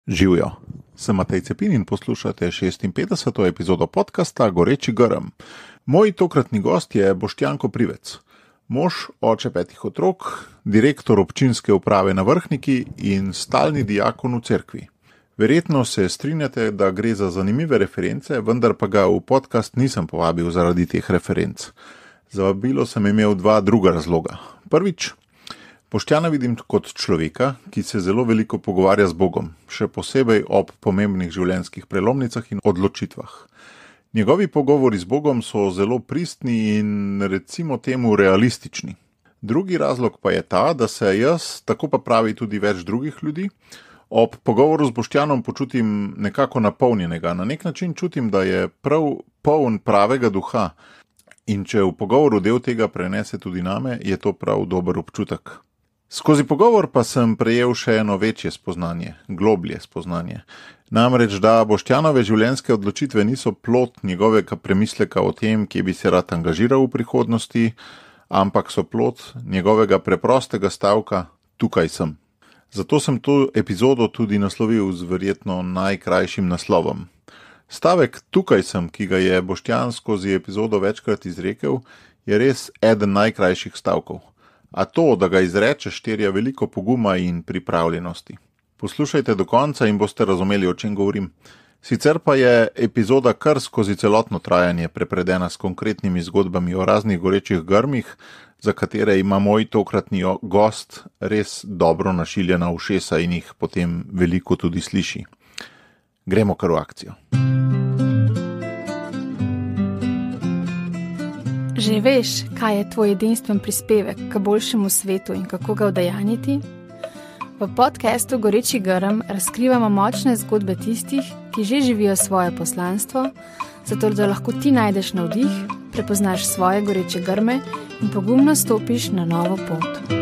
Živijo, sem Matej Cepin in poslušate 56. epizodo podcasta Goreči grm. Moj tokratni gost je Boštjan Koprivec, mož, oče 5 otrok, direktor občinske uprave na Vrhniki in stalni diakon v cerkvi. Verjetno se strinjate, da gre za zanimive reference, vendar pa ga v podcast nisem povabil zaradi teh referenc. Za vabilo sem imel dva druga razloga. Prvič, Boštjana vidim kot človeka, ki se zelo veliko pogovarja z Bogom, še posebej ob pomembnih življenjskih prelomnicah in odločitvah. Njegovi pogovori z Bogom so zelo pristni in recimo temu realistični. Drugi razlog pa je ta, da se jaz, tako pa pravi tudi več drugih ljudi, ob pogovoru z Boštjanom počutim nekako napolnjenega. Na nek način čutim, da je prav poln pravega duha in če v pogovoru del tega prenese tudi name, je to prav dober občutek. Skozi pogovor pa sem prejel še eno večje spoznanje, globlje spoznanje. Namreč, da Boštjanove življenjske odločitve niso plod njegovega premisleka o tem, kje bi se rad angažiral v prihodnosti, ampak so plod njegovega preprostega stavka "tukaj sem". Zato sem to epizodo tudi naslovil z verjetno najkrajšim naslovom. Stavek "tukaj sem", ki ga je Boštjan skozi epizodo večkrat izrekel, je res eden najkrajših stavkov. A to, da ga izrečeš, terja veliko poguma in pripravljenosti. Poslušajte do konca in boste razumeli, o čem govorim. Sicer pa je epizoda kar skozi celotno trajanje prepredena s konkretnimi zgodbami o raznih gorečih grmih, za katere ima moj tokratni gost res dobro našiljena ušesa in jih potem veliko tudi sliši. Gremo kar v akcijo. Že veš, kaj je tvoj edinstven prispevek k boljšemu svetu in kako ga udejanjiti? V podcastu Goreči grm razkrivamo močne zgodbe tistih, ki že živijo svoje poslanstvo, zato da lahko ti najdeš navdih, prepoznaš svoje goreče grme in pogumno stopiš na novo pot.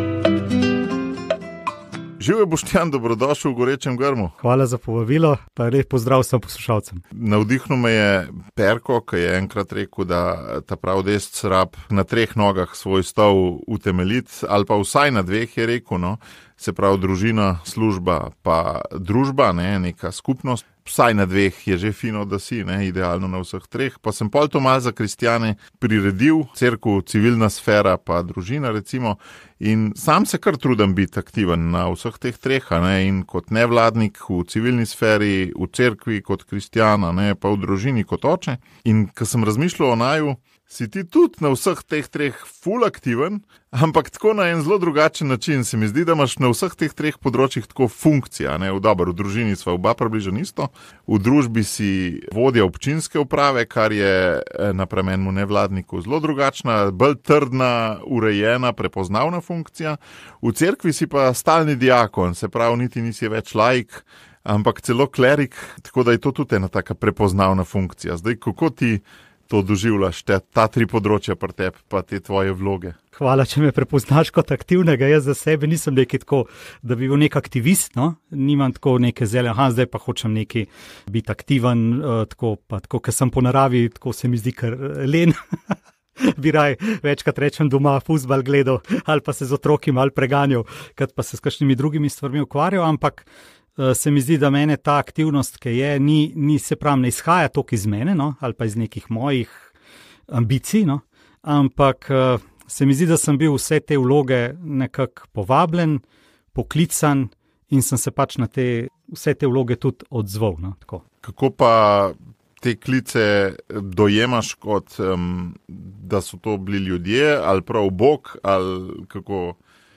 Živijo, Boštjan, dobrodošel v Gorečem grmu. Hvala za povabilo, pa lep pozdrav vsem poslušalcem. Navdihnil me je Perko, ki je enkrat rekel, da ta prav desc rab na 3 nogah svoj stol utemeljiti, ali pa vsaj na 2 je rekel, no. Se pravi družina, služba pa družba, neka skupnost. Vsaj na 2 je že fino, da si, idealno na vseh 3. Pa sem pol to malo za kristjane priredil, cerkev, civilna sfera pa družina recimo. In sam se kar trudim biti aktiven na vseh teh 3, in kot nevladnik v civilni sferi, v cerkvi kot kristjana, pa v družini kot oče. In ko sem razmišljal o naju, si ti tudi na vseh teh 3 ful aktiven, ampak tako na en zelo drugačen način. Se mi zdi, da imaš na vseh teh 3 področjih tako funkcija, v družini sva oba približno isto, v družbi si vodja občinske uprave, kar je napram enemu nevladniku zelo drugačna, bolj trdna, urejena, prepoznavna funkcija. V cerkvi si pa stalni diakon, se pravi, niti nisi več laik, ampak celo klerik, tako da je to tudi ena taka prepoznavna funkcija. Zdaj, kako ti to doživljaš, ta 3 področja pri tebi, pa te tvoje vloge? Hvala, če me prepoznaš kot aktivnega. Jaz za sebe nisem nekaj tako, da bi bil nek aktivist, Nimam tako neke zdaj pa hočem neki biti aktiven, tako, ker sem po naravi, tako se mi zdi kar len. Bi raj večkrat rečem doma fuzbal gledal, ali pa se z otroki malo preganjal, kad pa se s kakšnimi drugimi stvarmi ukvarjal, ampak se mi zdi, da mene ta aktivnost, ki je, ni se pravi, ne izhaja toliko iz mene, ali pa iz nekih mojih ambicij, ampak se mi zdi, da sem bil vse te vloge nekako povabljen, poklican in sem se pač na vse te vloge tudi odzval. Tako. Kako pa te klice dojemaš kot, da so to bili ljudje, ali prav Bog, ali kako?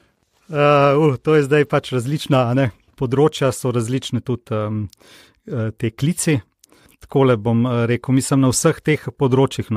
To je zdaj pač različna, področja so različne tudi te klici. Takole bom rekel, mislim na vseh teh področjih,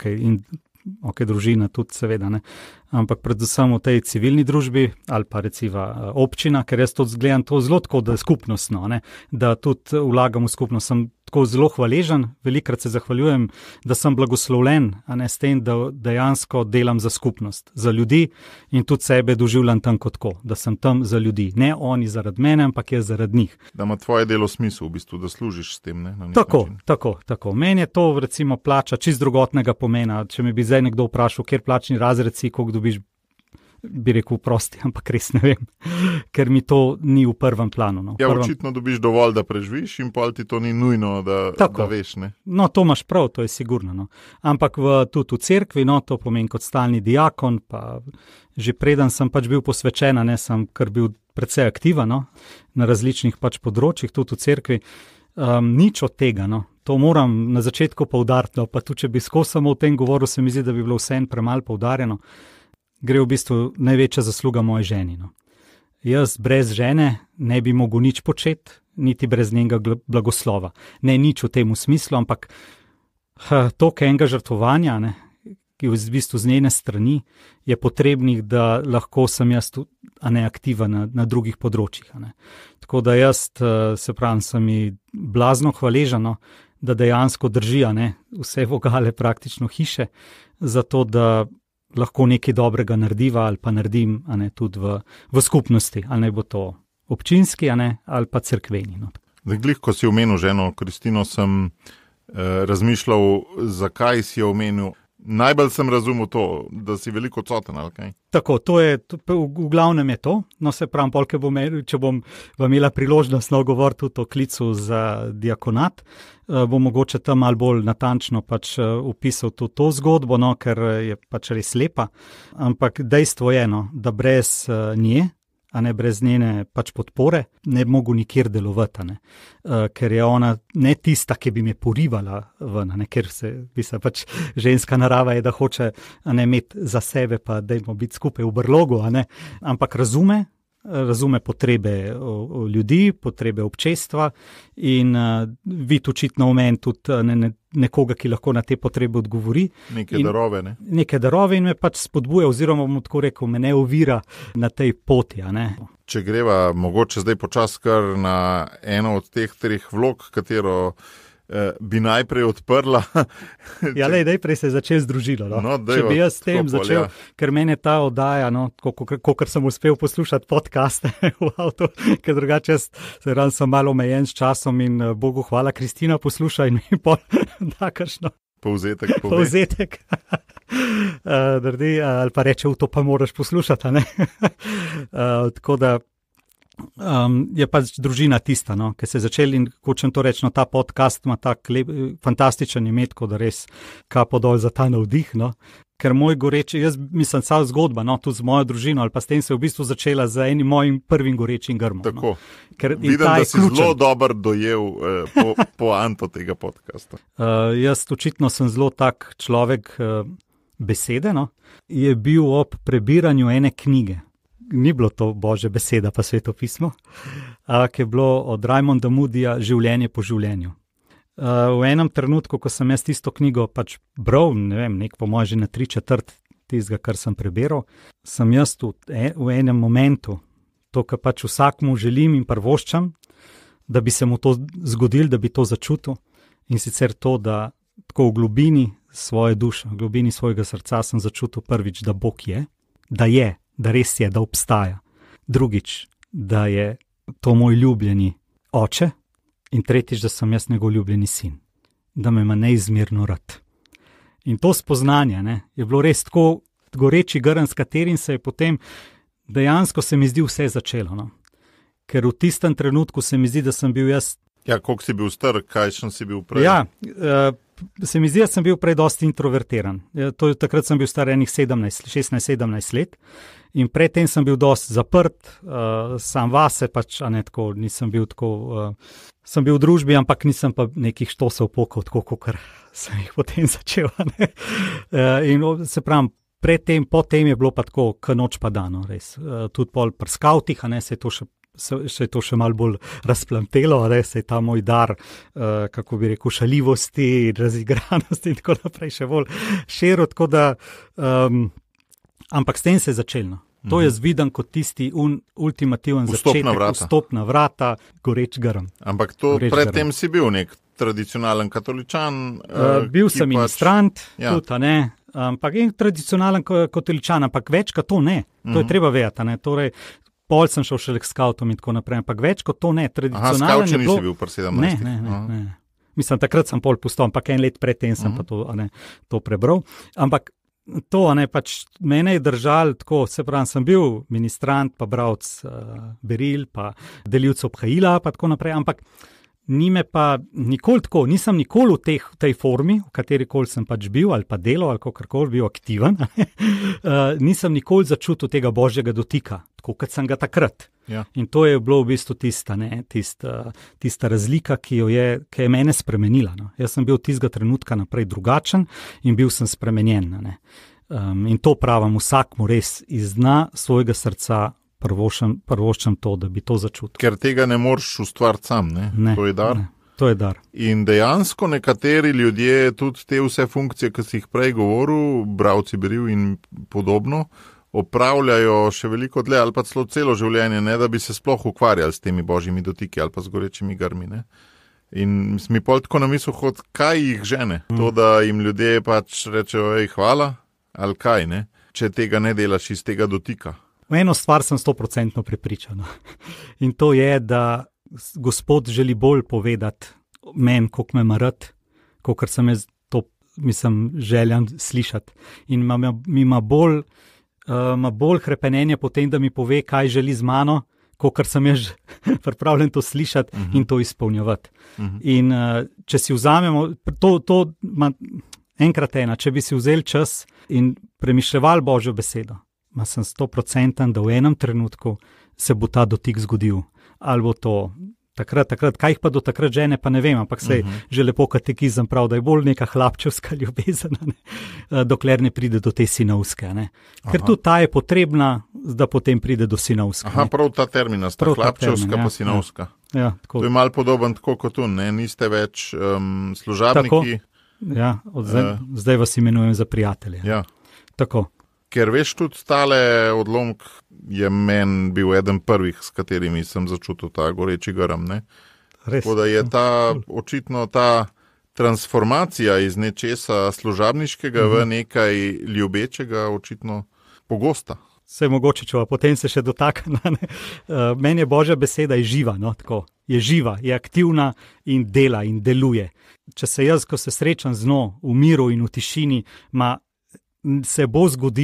in družina tudi seveda, ampak predvsem v tej civilni družbi ali pa recimo občina, ker jaz to gledam to zelo tako, da je skupnostno, da tudi vlagam v skupnost. Sem tako zelo hvaležen, velikokrat se zahvaljujem, da sem blagoslovljen, s tem, da dejansko delam za skupnost, za ljudi in tudi sebe doživljam tam kot tako, da sem tam za ljudi. Ne oni zaradi mene, ampak jaz zaradi njih. Da ima tvoje delo smisel, v bistvu, da služiš s tem, Tako. Meni je to recimo plača čist drugotnega pomena. Če me bi zdaj nekdo vprašal, kjer plačni razred si, koliko dobiš, bi rekel prosti, ampak res ne vem, ker mi to ni v prvem planu. No. Očitno dobiš dovolj, da preživiš in pol ti to ni nujno, da veš. Ne? No, to imaš prav, to je sigurno. No. Ampak tudi v cerkvi, no, to pomeni kot stalni diakon, pa že preden sem pač bil posvečen, ne sem kar bil precej aktiven, no, na različnih pač področjih, tudi v cerkvi. Nič od tega, no. To moram na začetku poudariti, no, pa tudi če bi skozi samo o tem govoril, se mi zdi, da bi bilo vseeno premalo poudarjeno. Gre v bistvu največja zasluga moje ženi. No. Jaz brez žene ne bi mogel nič početi, niti brez njenega blagoslova. Ne nič v tem smislu, ampak toliko enega žrtvovanja, ne, ki je v bistvu z njene strani, je potrebnih, da lahko sem jaz tudi aktiven na drugih področjih. Ne. Tako da jaz, se pravim, sem ji blazno hvaležen, da dejansko drži vse vogale praktično hiše, zato da lahko nekaj dobrega narediva ali pa naredim tudi v skupnosti, ali naj bo to občinski ali pa cerkveni. No. Glih, ko si omenil ženo Kristino, sem razmišljal, zakaj si jo omenil. Najbolj sem razumel to, da si veliko odsoten, ali kaj? Tako, v glavnem je to. No, se pravim, če bom imela priložnost govoriti tudi o klicu za diakonat, bom mogoče tam malo bolj natančno pač opisal tudi to zgodbo, no, ker je pač res lepa. Ampak dejstvo je, no, da brez nje, brez njene pač podpore, ne bi mogel nikjer delovati, ker je ona ne tista, ki bi me porivala ven, ker pač ženska narava je, da hoče imeti za sebe, pa dajmo biti skupaj v brlogu, ampak razume potrebe ljudi, potrebe občestva in vidi očitno v meni tudi nekoga, ki lahko na te potrebe odgovori. Neke darove in me pač spodbuja, oziroma bom tako rekel, me ne ovira na tej poti. Če greva mogoče zdaj počas kar na eno od teh 3 vlog, katero bi najprej odprla. Ja, najprej se je začel z družino. No. Če bi jaz s tem začel, ker mene ta oddaja, kakor sem uspel poslušati podcaste v avtu, ker drugače sem malo omejen s časom in Bogu hvala, Kristina posluša in mi pol da kakšno povzetek. Ali pa reče, v to pa moraš poslušati. Tako da je pač družina tista, no, ki se je začel in hočem to reči, no, ta podcast ima tak fantastičen imet, da res kapo dol za ta navdih, no. Ker moj goreči, jaz mislim, cel zgodba, no, tudi z mojo družino, ali pa s tem se je v bistvu začela z enim mojim prvim gorečim grmom. Tako, no. Vidim, da si zelo dober dojel poanto tega podcasta. Jaz očitno sem zelo tak človek besede, no. Je bil ob prebiranju ene knjige. Ni bilo to Božja beseda, pa svetopismo, ki je bilo od Raymonda Moodyja Življenje po življenju. V enem trenutku, ko sem jaz tisto knjigo pač bral, ne vem, po moje že na 3/4 tistega, kar sem preberal, sem jaz v enem momentu, to, kar pač vsakmu želim in prvoščam, da bi se mu to zgodilo, da bi to začutil, in sicer to, da tako v globini svoje duše, v globini svojega srca sem začutil prvič, da Bog je, da res je, da obstaja. Drugič, da je to moj ljubljeni oče in tretjič, da sem jaz njegov ljubljeni sin. Da me ima neizmerno rad. In to spoznanje je bilo res tako goreči grm, s katerim se je potem dejansko se mi zdi vse začelo. No. Ker v tistem trenutku se mi zdi, da sem bil jaz... Ja, koliko si bil star, kakšen si bil prej? Ja, se mi zdi, da sem bil prej dosti introvertiran. Takrat sem bil star enih 16-17 let. In predtem sem bil dosti zaprt, sam vase, pač, tako, nisem bil tako, sem bil v družbi, ampak nisem pa nekih štosov pokal, tako kot sem jih potem začel. In se pravim, predtem, potem je bilo pa tako, k noč pa dano, res. Tudi pol pri skavtih, se je to še malo bolj razplamtelo, se je ta moj dar, kako bi rekel, šaljivosti, razigranosti in tako naprej še bolj širil, tako da... Ampak s tem se je začelo. To jaz vidim kot tisti ultimativen začetek, vstopna vrata, goreč grm. Ampak to predtem si bil nek tradicionalen katoličan? Bil sem ministrant, tudi, ampak in tradicionalen katoličan, ampak več kot to ne. To je treba vedeti, Torej, pol sem šel šele k skavtom in tako naprej, ampak več kot to ne. Skavt še nisi bil pri 17? Ne. Mislim, takrat sem pol pustil, ampak en let predtem sem pa to prebral. Ampak to, pač mene je držal tako, se pravi, sem bil ministrant, pa bravc beril, pa delilcev obhajila, pa tako naprej, ampak nime pa nikoli tako, nisem nikoli v tej formi, v katerikoli sem pač bil, ali pa delal, ali kakorkoli bil aktiven, nisem nikoli začutil tega božjega dotika, tako kot sem ga takrat. Ja. In to je bilo v bistvu tista razlika, ki je mene spremenila. No. Jaz sem bil tistega trenutka naprej drugačen in bil sem spremenjen. In to pravim vsakmu res iz dna svojega srca prvoščam to, da bi to začutil. Ker tega ne moreš ustvariti sam, ne? To je dar. Ne. To je dar. In dejansko nekateri ljudje, tudi te vse funkcije, ki si jih prej govoril, bravci beril in podobno, opravljajo še veliko dlje ali pa celo celo življenje, ne, da bi se sploh ukvarjali s temi božjimi dotiki ali pa z gorečimi grmi. Ne. In mi pol tako na misel hod, kaj jih žene? To, da jim ljudje pač rečejo, hvala, ali kaj, ne, če tega ne delaš iz tega dotika. V eno stvar sem 100% prepričan. In to je, da Gospod želi bolj povedati meni, koliko me ima rad, kolikor sem jaz to, željan slišati. In ima bolj hrepenenje po tem, da mi pove, kaj želi z mano, kolikor sem jaz pripravljen to slišati in to izpolnjevati. In če si vzamemo, enkrat če bi si vzeli čas in premišljevali Božjo besedo, sem 100%, da v enem trenutku se bo ta dotik zgodil. Ali bo to takrat, kaj jih pa do takrat žene, pa ne vem, ampak sej že lepo katekizem prav, da je bolj neka hlapčevska ljubezen, dokler ne pride do te sinovske. Ker tudi ta je potrebna, da potem pride do sinovske. Aha, prav ta termina sta hlapčevska pa sinovska. Ja, to je malo podoben tako kot tu, ne? Niste več služabniki. Tako, ja, zdaj vas imenujem za prijatelje. Ja. Tako. Ker veš, tudi tale odlomek je meni bil eden prvih, s katerimi sem začutil ta goreči grm. Tako da je očitno ta transformacija iz nečesa služabniškega v nekaj ljubečega očitno pogosta. Se mogoče, če potem se še dotakne. Meni je Božja beseda živa, tako. Je živa, je aktivna in dela in deluje. Če se jaz, ko se srečam z njo v miru in v tišini, se bo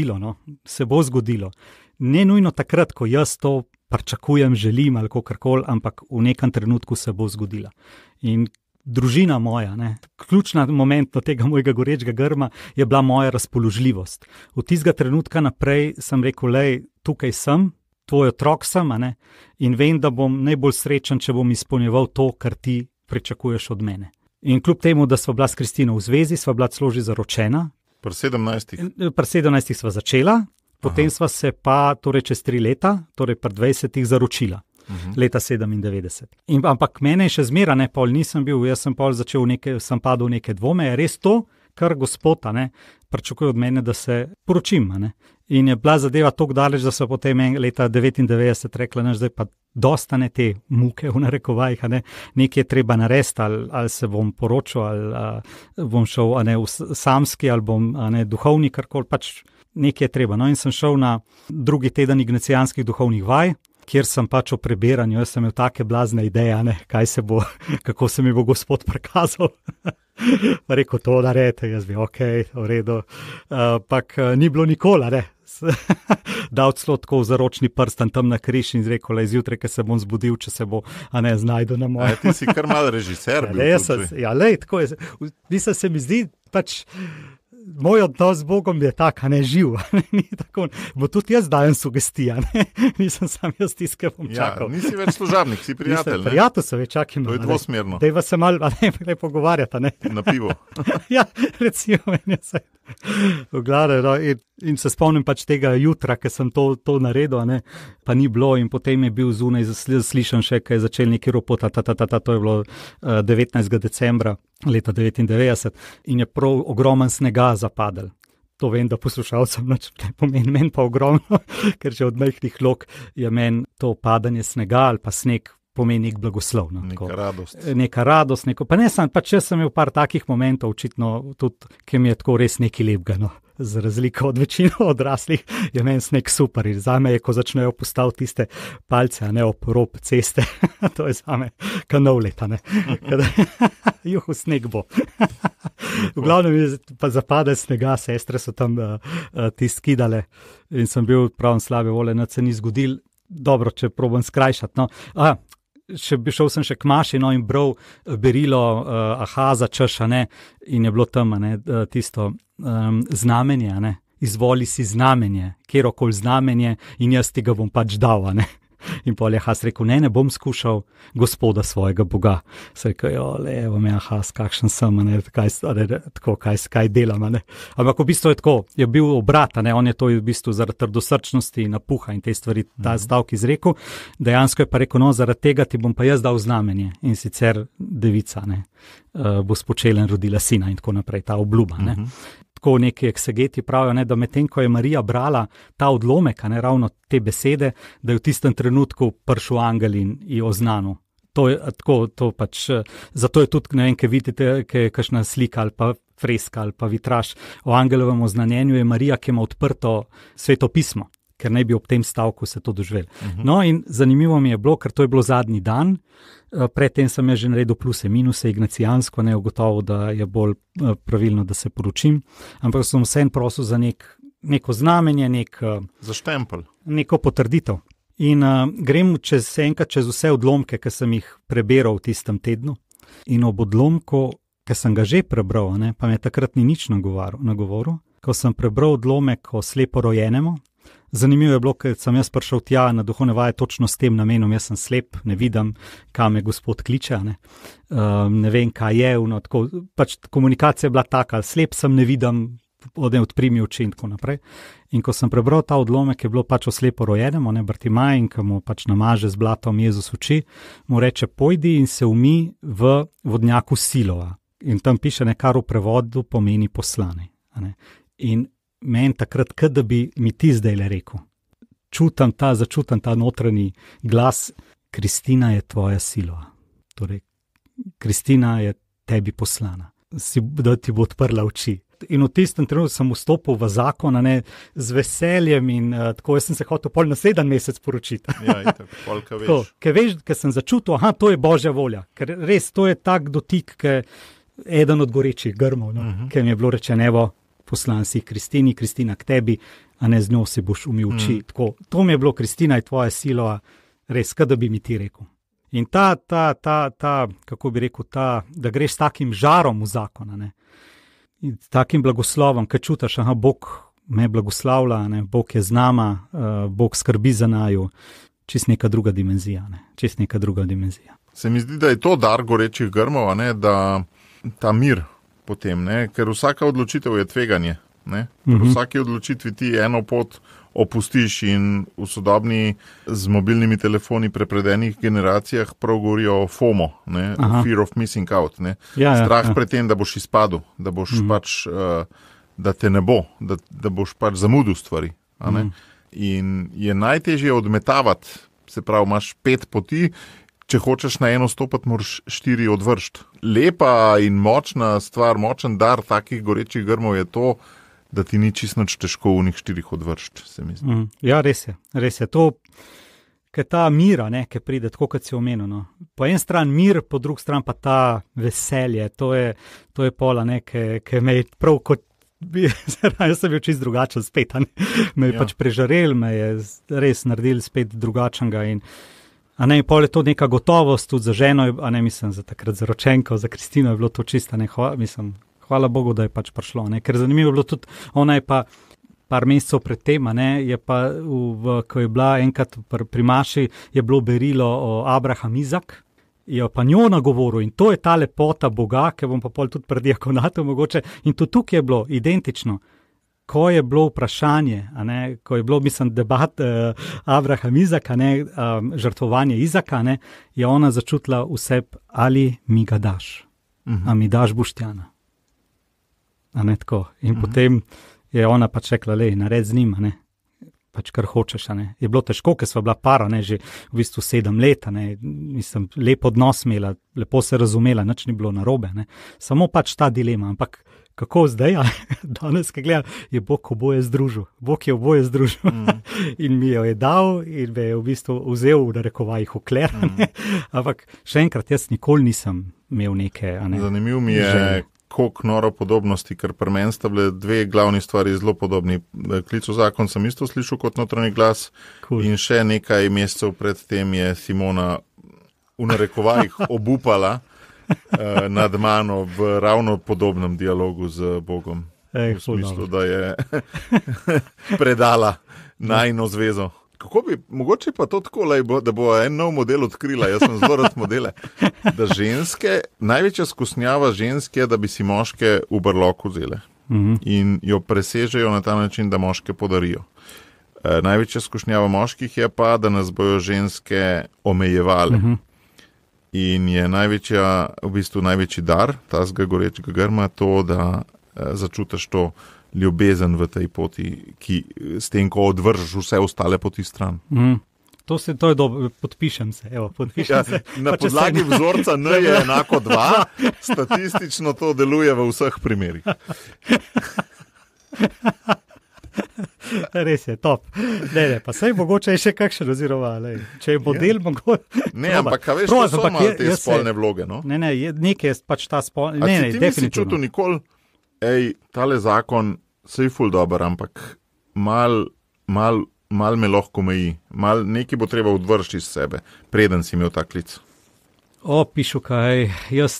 zgodilo. Ne nujno takrat, ko jaz to pričakujem, želim ali kakorkoli, ampak v nekem trenutku se bo zgodila. In družina moja, ključna moment tega mojega gorečega grma je bila moja razpoložljivost. Od tistega trenutka naprej sem rekel, tukaj sem, tvoj otrok sem, in vem, da bom najbolj srečen, če bom izpolnjeval to, kar ti pričakuješ od mene. In kljub temu, da sva bila s Kristino v zvezi, sva bila celo že zaročena. Pri 17. Pri 17 sva začela, potem sva se pa čez 3 leta, torej pri 20 zaročila, leta 97. Ampak mene še zmeraj pol nisem bil, jaz sem pol sem padel v neke dvome, je res to, kar Gospod pričakuje od mene, da se poročim. In je bila zadeva tako daleč, da so potem leta 99 rekla, zdaj pa dostane te muke v narekovajih, nekaj je treba narediti, ali se bom poročil, ali bom šel samski, ali bom duhovni, karkoli, pač nekaj je treba. In sem šel na drugi teden ignacijanskih duhovnih vaj, kjer sem pač o prebiranju, jaz sem imel take blazne ideje, kaj se bo, kako se mi bo Gospod prikazal. Pa rekel, to naredite, jaz bi, v redu. Pak ni bilo nikoli, dal celo tako zaročni prstan tam na križ in rekel, zjutraj, ko se bom zbudil, če se bo, znajdu na moje. Ti si kar mal režiser bil. Tako je. Mislim, se mi zdi, pač, moj odnos z Bogom je tak, živ. Bo tudi jaz dajem sugestije, nisem sam jaz tiskal, bom čakal. Nisi več služabnik, si prijatelj. Prijatelj se več čakam. To je dvosmerno. Dejva se malo pogovarjata. Na pivo. Ja, recimo meni se. V glavi, in se spomnim pač tega jutra, ko sem to naredil, pa ni bilo in potem je bil zunaj slišan še, ko je začel neki ropot, to je bilo 19. decembra leta 99 in je prav ogromen snega zapadel. To vem, da poslušalcem ne pomeni, meni pa ogromno, ker že od majhnih lok je meni to padanje snega ali pa sneg pomeni nek blagoslov. Neka radost. Pa ne sem, pač jaz sem imel par takih momentov, očitno tudi, ki mi je tako res nekaj lepega. za razliko od večine odraslih, je meni sneg super. In zame je, ko začnejo postaviti tiste palce, a ne ob rob ceste, to je zame kanov leta, ne. Juhu, sneg bo. V glavnem je pa zapade snega, sestre so tam skidale in sem bil pravim slabe volje, nič se ni zgodil. Dobro, če probam skrajšati, no. Šel sem še k maši, no, in bral berilo Ahaza češa, ne, in je bilo tam, ne, tisto znamenje, ne, izvoli si znamenje, kjerokoli znamenje in jaz ti ga bom pač dal, ne. In pol je Ahaz rekel, ne bom skušal Gospoda svojega Boga. Se rekel, evo me Ahaz, kakšen sem, ne, kaj delam, ne. Ampak v bistvu je tako, je bil obrat, ne, on je to v bistvu zaradi trdosrčnosti, napuha in te stvari, ta stavek izrekel. Dejansko je pa rekel, no, zaradi tega ti bom pa jaz dal znamenje in sicer devica, ne, bo spočela in rodila sina in tako naprej, ta obljuba, ne. Tako neki eksegeti pravijo, ne, da medtem, ko je Marija brala ta odlomek, ne, ravno te besede, da je v tistem trenutku prišel angel in jo oznanil. To je tako, to pač, zato je tudi, ne vem, kaj vidite, kaj je kakšna slika ali pa freska ali pa vitraž o angelovem oznanjenju, je Marija, ki ima odprto Sveto pismo, ker naj bi ob tem stavku se to doživeli. No in zanimivo mi je bilo, ker to je bilo zadnji dan, predtem sem že naredil pluse, minuse, ignacijansko, ne, ugotovil, da je bolj pravilno, da se poročim, ampak sem vseeno prosil za neko znamenje, za štempelj. Neko potrditev. In grem enkrat čez vse odlomke, ki sem jih preberal v tistem tednu, in ob odlomku, ki sem ga že prebral, ne, pa me takrat ni nič nagovoril, ko sem prebral odlomek o sleporojenemu. Zanimivo je bilo, ker sem jaz prišel tja na duhovne vaje točno s tem namenom, jaz sem slep, ne vidim, kam me Gospod kliče, ne vem, kaj je, tako, pač komunikacija je bila taka, slep sem, ne vidim, odpri mi oči in tako naprej. In ko sem prebral ta odlomek, je bilo pač o sleporojenemu, Bartimaj, in ko mu pač namaže z blatom Jezus oči, mu reče, pojdi in se umij v vodnjaku Silova. In tam piše, kar v prevodu pomeni poslani. In meni takrat, da bi mi ti zdaj le rekel, začutam ta notranji glas, Kristina je tvoja Silova. Torej, Kristina je tebi poslana, da ti bo odprla oči. In v tistem trenutku sem vstopil v zakon, z veseljem in tako, jaz sem se hotel pol naslednji mesec poročiti. Ja, itak, polka veš. Ker sem začutil, to je Božja volja, ker res to je tak dotik, eden od gorečih grmov, ker mi je bilo rečeno, evo, poslan si Kristini, Kristina k tebi, a ne z njo si boš umil oči. Tako, to mi je bilo, Kristina je tvoja Silova, res, da bi mi ti rekel. In ta, kako bi rekel, da greš s takim žarom v zakon, in takim blagoslovom, ki čutiš, Bog me blagoslavlja, Bog je z nama, Bog skrbi za naju, čist neka druga dimenzija, Se mi zdi, da je to dar gorečih grmov, da ta mir potem, ker vsaka odločitev je tveganje. V vsaki odločitvi ti eno pot opustiš in v sodobni z mobilnimi telefoni prepredenih generacijah prav govorijo o FOMO, fear of missing out. Strah pred tem, da boš izpadel, da boš pač, da te ne bo, da boš pač zamudil stvari. In je najtežje odmetavati, se pravi, imaš 5 poti, če hočeš na eno stopiti, moraš 4 odvršiti. Lepa in močna stvar, močen dar takih gorečih grmov je to, da ti ni čisto nič težko v njih 4 odvršiti, se mi zdi. Ja, res je. To, ker ta mira, ki pride, tako kot si omenil. Po en stran mir, po drugi stran pa ta veselje, to je pola, ki me je prav kot jaz sem bil čist drugačen spet, me je pač prežarel, me je res naredil spet drugačnega in pol je to neka gotovost tudi za ženo, mislim, za takrat za ročenko, za Kristino je bilo to čisto, hvala Bogu, da je pač prišlo, ker zanimivo je bilo tudi, ona je pa par mesecev pred tem, je pa, ko je bila enkrat pri maši, je bilo berilo o Abraham Izak, je pa njo nagovoril in to je ta lepota Boga, ki bom pa pol tudi pred diakonatom mogoče, in to tukaj je bilo identično. Ko je bilo vprašanje, ko je bilo, mislim, debat Abraham Izaka, žrtvovanje Izaka, je ona začutila v sebi, ali mi ga daš, a mi daš Boštjana. Tako. In potem je ona pač rekla, nared z njim, pač kar hočeš. Je bilo težko, ker sva bila para, že v bistvu 7 let, mislim, lep odnos imela, lepo se razumela, nič ni bilo narobe, samo pač ta dilema, ampak kako zdaj, danes, ki gledam, je Bog oboje združil. Bog je oboje združil in mi jo je dal in me je v bistvu vzel v narekovajih okler. Ampak še enkrat, jaz nikoli nisem imel neke... Zanimivo mi je, koliko noro podobnosti, ker pri meni sta bile dve glavni stvari zelo podobni. Klic v zakon sem isto slišal kot notranji glas in še nekaj mesecev pred tem je Simona v narekovajih obupala nad mano v ravno podobnem dialogu z Bogom. V smislu, da je predala najino zvezo. Kako bi, mogoče pa to tako, da bo en nov model odkrila, jaz sem zelo rad modele, da ženske, največja skusnjava ženske je, da bi si moške v brloku vzele in jo presežejo na ta način, da moške podarijo. Največja skušnjava moških je pa, da nas bojo ženske omejevale. In je v bistvu največji dar tazga gorečega grma to, da začutiš to ljubezen v tej poti, ki s tem, ko odvržeš vse ostale poti stran. To je dobro, podpišem se. Na podlagi vzorca N je enako 2, statistično to deluje v vseh primerih. Res je, top. Ne, pa sej mogoče je še kakšen oziroma, če je model mogoče... Ne, ampak veš, to so malo te spolne vloge, no? Ne, nekaj je pač ta spolne... A si ti nisi čutil nikoli, tale zakon sej ful dober, ampak mal me lahko meji, nekaj bo treba odvršiti iz sebe, preden si imel ta klic. Pišu kaj, jaz...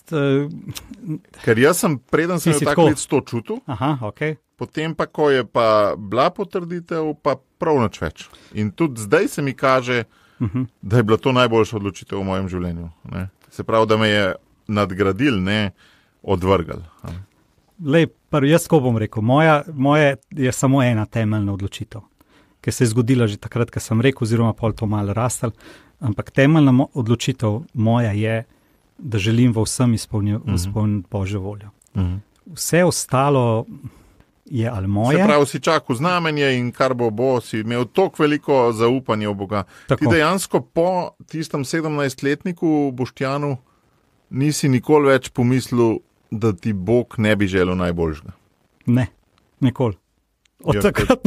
Ker jaz sem, preden sem imel ta klic, to čutil. Aha, okej. Potem pa, ko je pa bila potrditev, pa prav nič več. In tudi zdaj se mi kaže, da je bila to najboljša odločitev v mojem življenju. Ne? Se pravi, da me je nadgradil, ne odvrgal. Lej, jaz ko bom rekel, moja je samo ena temeljna odločitev, ki se je zgodila že takrat, ko sem rekel, oziroma pol to malo rastel, ampak temeljna odločitev moja je, da želim v vsem izpolniti Božjo voljo. Vse ostalo je ali moje. Se pravi, si čakal znamenje in kar bo, si imel toliko veliko zaupanja v Boga. Tako. Ti dejansko po tistem 17-letniku Boštjanu nisi nikoli več pomislil, da ti Bog ne bi želel najboljšega. Ne, nikoli. Od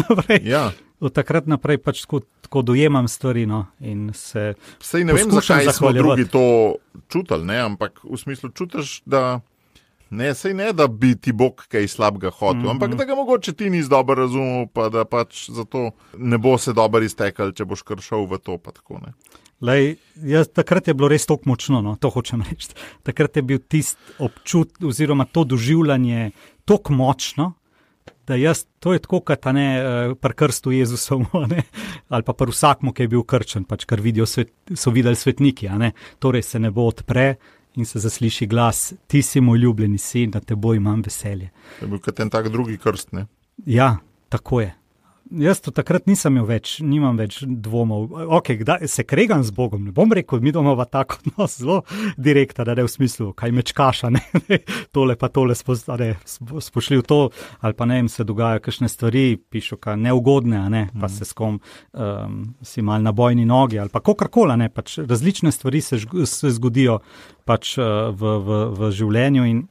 takrat naprej pač tako dojemam stvari, no, in se sej ne vem, zakaj smo drugi to čutili, ne, ampak v smislu čutiš, da ne, sej ne, da bi ti Bog kaj slabega hotel, ampak da ga mogoče ti nisi dobro razumel, pa da pač zato ne bo se dobro iztekal, če boš kar šel v to, pa tako, ne. Lej, takrat je bilo res toliko močno, no, to hočem reči. Takrat je bil tist občut, oziroma to doživljanje toliko močno, da to je tako, kot pri krstu Jezusovu, ali pa pri vsakmu, ki je bil krčen, pač kar so videli svetniki, torej se nebo odpre in se zasliši glas, ti si moj ljubljeni sin, na teboj imam veselje. Je bil kot en tak drugi krst, ne? Ja, tako je. Jaz to takrat nimam več dvomov. Se kregam z Bogom, ne bom rekel, mi domova tako odnos zelo direkta, da ne v smislu, kaj mečkaša, ne, tole pa tole spošli v to, ali pa ne, se dogajajo kakšne stvari, pišu kaj neugodne, ne, pa se s kom si mal na bojni nogi, ali pa kakorkoli, ne, pač različne stvari se zgodijo pač v življenju in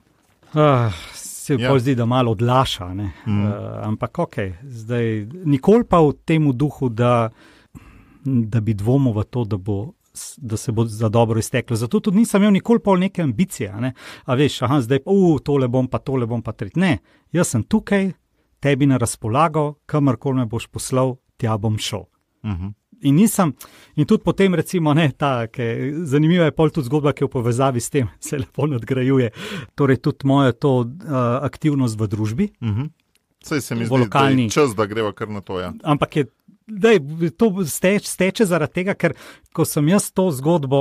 se pa zdi, da malo odlaša, ne. Ampak zdaj, nikoli pa v temu duhu, da bi dvomil v to, da se bo za dobro izteklo. Zato tudi nisem imel nikoli pol neke ambicije, ne. A veš, zdaj tole bom pa tret. Ne, jaz sem tukaj, tebi na razpolago, kamorkoli me boš poslal, tja bom šel. In tudi potem recimo, zanimiva je pol tudi zgodba, ki v povezavi s tem se lepo nadgrajuje. Torej tudi moja to aktivnost v družbi. Saj se mi zdi, da je čas, da greva kar na to, ja. Ampak to steče zaradi tega, ker ko sem jaz to zgodbo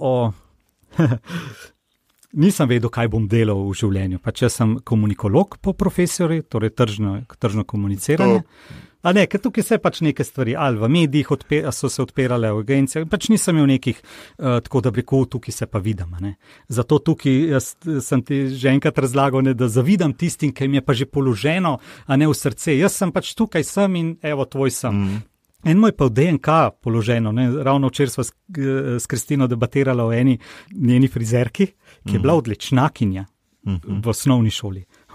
nisem vedel, kaj bom delal v življenju. Pač jaz sem komunikolog po profesori, torej tržno komuniciranje. Ker tukaj se pač neke stvari, ali v medijih so se odpirale v agencijah, pač nisem imel nekih, tako da bi rekel, tukaj se pa vidim. Zato tukaj jaz sem ti že enkrat razlagal, da zavidam tistim, ki mi je pa že položeno, a ne v srce. Jaz sem pač tukaj sem in evo tvoj sem. En moj pa v DNK položeno, ravno včeraj sva s Kristino debatirala o eni njeni frizerki, ki je bila odličnakinja v osnovni šoli.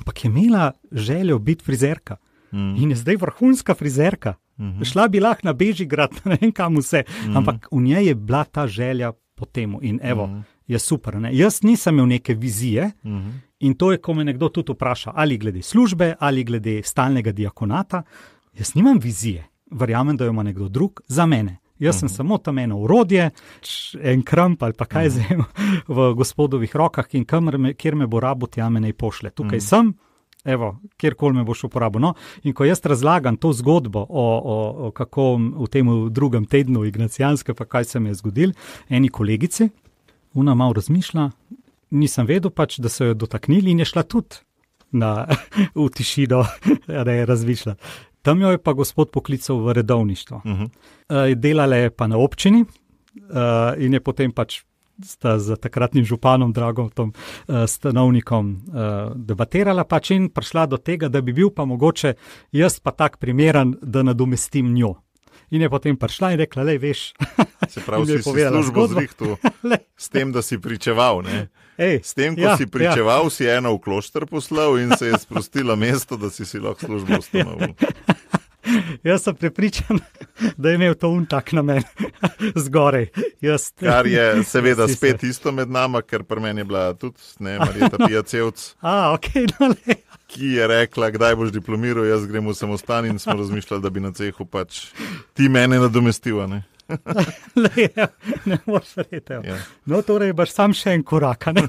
ampak je imela željo biti frizerka. In je zdaj vrhunska frizerka. Šla bi lahko na Bežigrad, ne vem kam vse, ampak v njej je bila ta želja po temu in evo, je super. Ne? Jaz nisem imel neke vizije in to je, ko me nekdo tudi vpraša, ali glede službe, ali glede stalnega diakonata. Jaz nimam vizije, verjamem, da jo ima nekdo drug za mene. Jaz sem samo tam eno urodje, en kramp ali pa kaj zdaj v gospodovih rokah in kjer me bo rabo, tja me naj pošle. Tukaj sem, evo, kjerkoli me boš uporabil. No, in ko jaz razlagam to zgodbo o kako v tem drugem tednu ignacijanske, pa kaj se mi je zgodil, eni kolegici, ona malo razmišlja, nisem vedel pač, da so jo dotaknili in je šla tudi v tišino, da je razmišljala. Tam jo je pa gospod poklical v redovništvo. Delala je pa na občini in je potem pač sta z takratnim županom, Dragotom Stanovnikom debatirala pač in prišla do tega, da bi bil pa mogoče jaz pa tak primeren, da nadomestim njo. In je potem prišla in rekla, lej, veš. Se pravi, si službo zrihtu s tem, da si pričeval, ne? S tem, ko si pričeval, si eno v klošter poslal in se je sprostilo mesto, da si lahko službo ustanovil. Jaz sem prepričan, da je imel to tak namen zgorej. Kar je seveda spet isto med nama, ker pri meni je bila tudi Marjeta Pijacevc, ki je rekla, kdaj boš diplomiral, jaz grem v samostan in smo razmišljali, da bi na cehu pač ti mene nadomestil, ne? Ne moreš verjeti. No, torej boš sam še en korak, ne?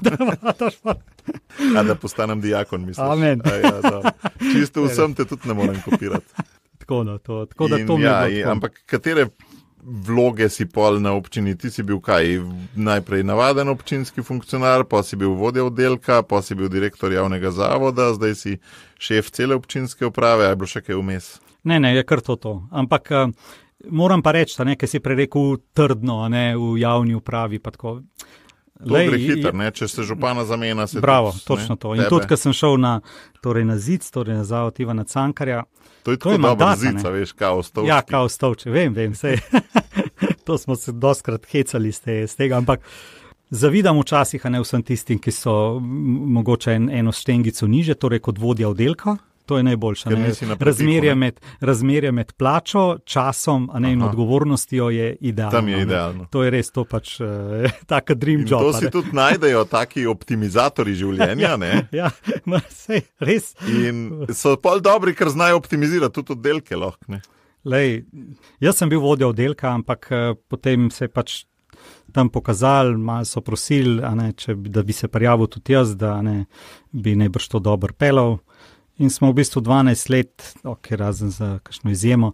Da postanem diakon, misliš? Amen. Čisto vsem te tudi ne morem kopirati. Tako da to mi je bilo. Ampak katere vloge si pol na občini? Ti si bil kaj? Najprej navaden občinski funkcionar, pa si bil vodja oddelka, pa si bil direktor javnega zavoda, zdaj si šef cele občinske uprave, je bilo še kaj vmes? Ne, je kar to. Ampak moram pa reči, ker si prerekel trdno, v javni upravi, pa tako. To gre hitro, če se župana zamena, se bravo, tudi, točno to. In tudi, ko sem šel na ZIC, torej na zavod Ivana Cankarja. To je tako dobra zica, veš, kao Stovčki. Ja, kao Stovčki, vem, sej. To smo se doskrat hecali z tega, ampak zavidam včasih, vsem tistim, ki so mogoče eno štengico niže, torej kot vodja oddelka. To je najboljše. Razmerje med plačo, časom in odgovornostjo je idealno. Tam je idealno. To je res, to pač taka dream job. To si tudi najdejo taki optimizatori življenja, ne? Ja, sej, res. In so pol dobri, ker znajo optimizirati tudi oddelke lahko, ne? Lej, jaz sem bil vodja oddelka, ampak potem se je pač tam pokazali, malo so prosili, da bi se prijavil tudi jaz, da bi najbrž to dobro pelal. In smo v bistvu 12 let, razen za kakšno izjemo,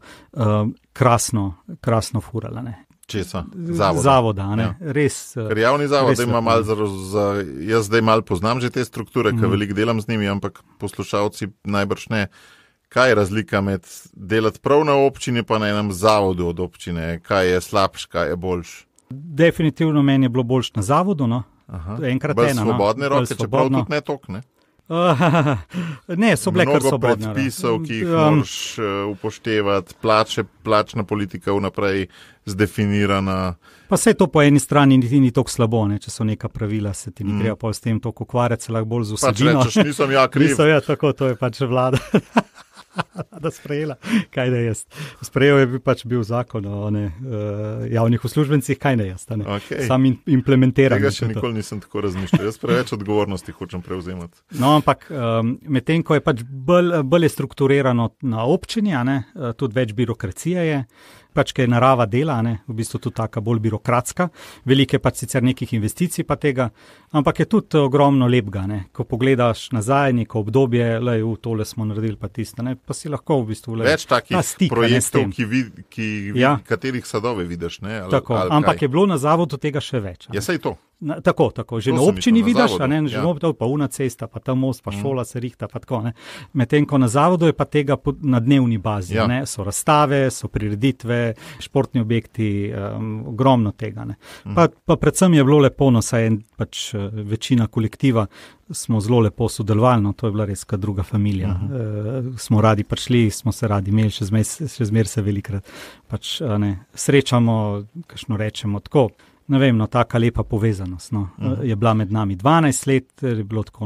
krasno furali. Česa? Zavoda, res. Ker javni zavod, da ima malo jaz zdaj malo poznam že te strukture, ker veliko delam z njimi, ampak poslušalci najbrž ne. Kaj je razlika med delati prav na občini pa na enem zavodu od občine? Kaj je slabš, kaj je boljš? Definitivno meni je bilo boljš na zavodu, enkrat bolj svobodne roke, čeprav tudi ne tok, ne? Ne, so bile kar svobodne. Mnogo predpisov, ki jih moraš upoštevati, plačna politika vnaprej zdefinirana. Pa sej to po eni strani ni tako slabo, če so neka pravila, se ti ni treba pa s tem toliko ukvarjati, se lahko bolj z vsebino. Pač rečeš, nisem ja kriv. Tako, to je pač vlada. Da sprejela, kaj ne jaz. Sprejel je bil zakon o javnih uslužbencih, kaj ne jaz. Okay. Sam implementiram. Tega še nikoli nisem tako razmišljal. Jaz preveč odgovornosti hočem prevzemati. No, ampak medtem, ko je pač bolj je strukturirano na občini, tudi več birokracije je, pač, ker je narava dela, v bistvu tudi taka bolj birokratska, veliko je pač sicer nekih investicij pa tega, ampak je tudi ogromno lepega, ko pogledaš nazaj neko obdobje, tole smo naredili pa tisto, pa si lahko v bistvu več takih projektov, katerih sadove vidiš, ne? Tako, ampak je bilo na zavodu tega še več. Ja, sej to. Tako, že na občini vidiš, pa una cesta, pa ta most, pa šola se rihta, pa tako, Medtem ko na zavodu je pa tega na dnevni bazi, so razstave, so prireditve, športni objekti, ogromno tega, Pa predvsem je bilo lepo, saj pač večina kolektiva smo zelo lepo sodelovali, to je bila res kot druga familija. Smo radi prišli, smo se radi imeli, še zmer se velikrat pač srečamo, kakšno rečemo, tako. Ne vem, taka lepa povezanost, je bila med nami 12 let, je bilo tako,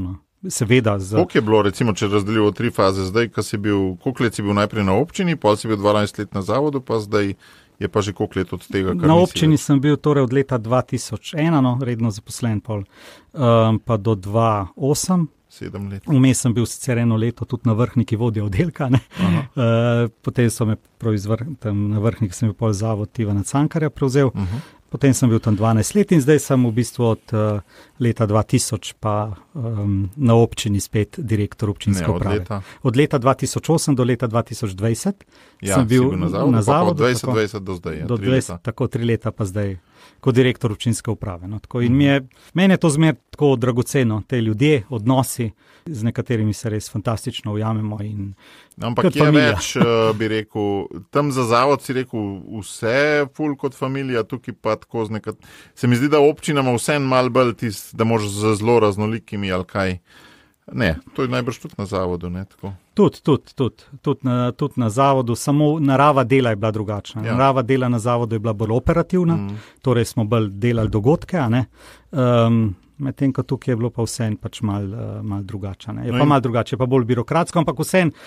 seveda. Koliko je bilo, recimo, če razdelimo 3 faze, zdaj, koliko let si bil najprej na občini, pol si bil 12 let na zavodu, pa zdaj je pa že koliko let od tega, kar na občini sem bil torej od leta 2001, no, redno zaposlen pol, pa do 2008. 7 let. Vmes sem bil sicer 1 leto tudi na vrhniki vodja oddelka, potem so me na vrhniki sem bil pol zavod Ivana Cankarja prevzel, potem sem bil tam 12 let in zdaj sem v bistvu od leta 2000 pa na občini spet direktor občinske uprave. Od leta 2008 do leta 2020 sem bil na zavodu. Od 2020 do zdaj. Do 20, tako 3 leta pa zdaj kot direktor občinske uprave. No, tako, in meni je to zmer tako dragoceno, te ljudje, odnosi, z nekaterimi se res fantastično ujamemo. Ampak je več, bi rekel, tam za zavod si rekel vse ful kot familija, tukaj pa tako se mi zdi, da občina ima vse malo bolj da možeš z zelo raznolikimi ali kaj. Ne, to je najbrž tudi na zavodu, ne tako. Tudi na zavodu, samo narava dela je bila drugačna. Ja. Narava dela na zavodu je bila bolj operativna, torej smo bolj delali dogodke, a ne. Medtem ko tukaj je bilo pa vseeno pač malo drugače. Je pa malo drugače, pa bolj birokratsko, ampak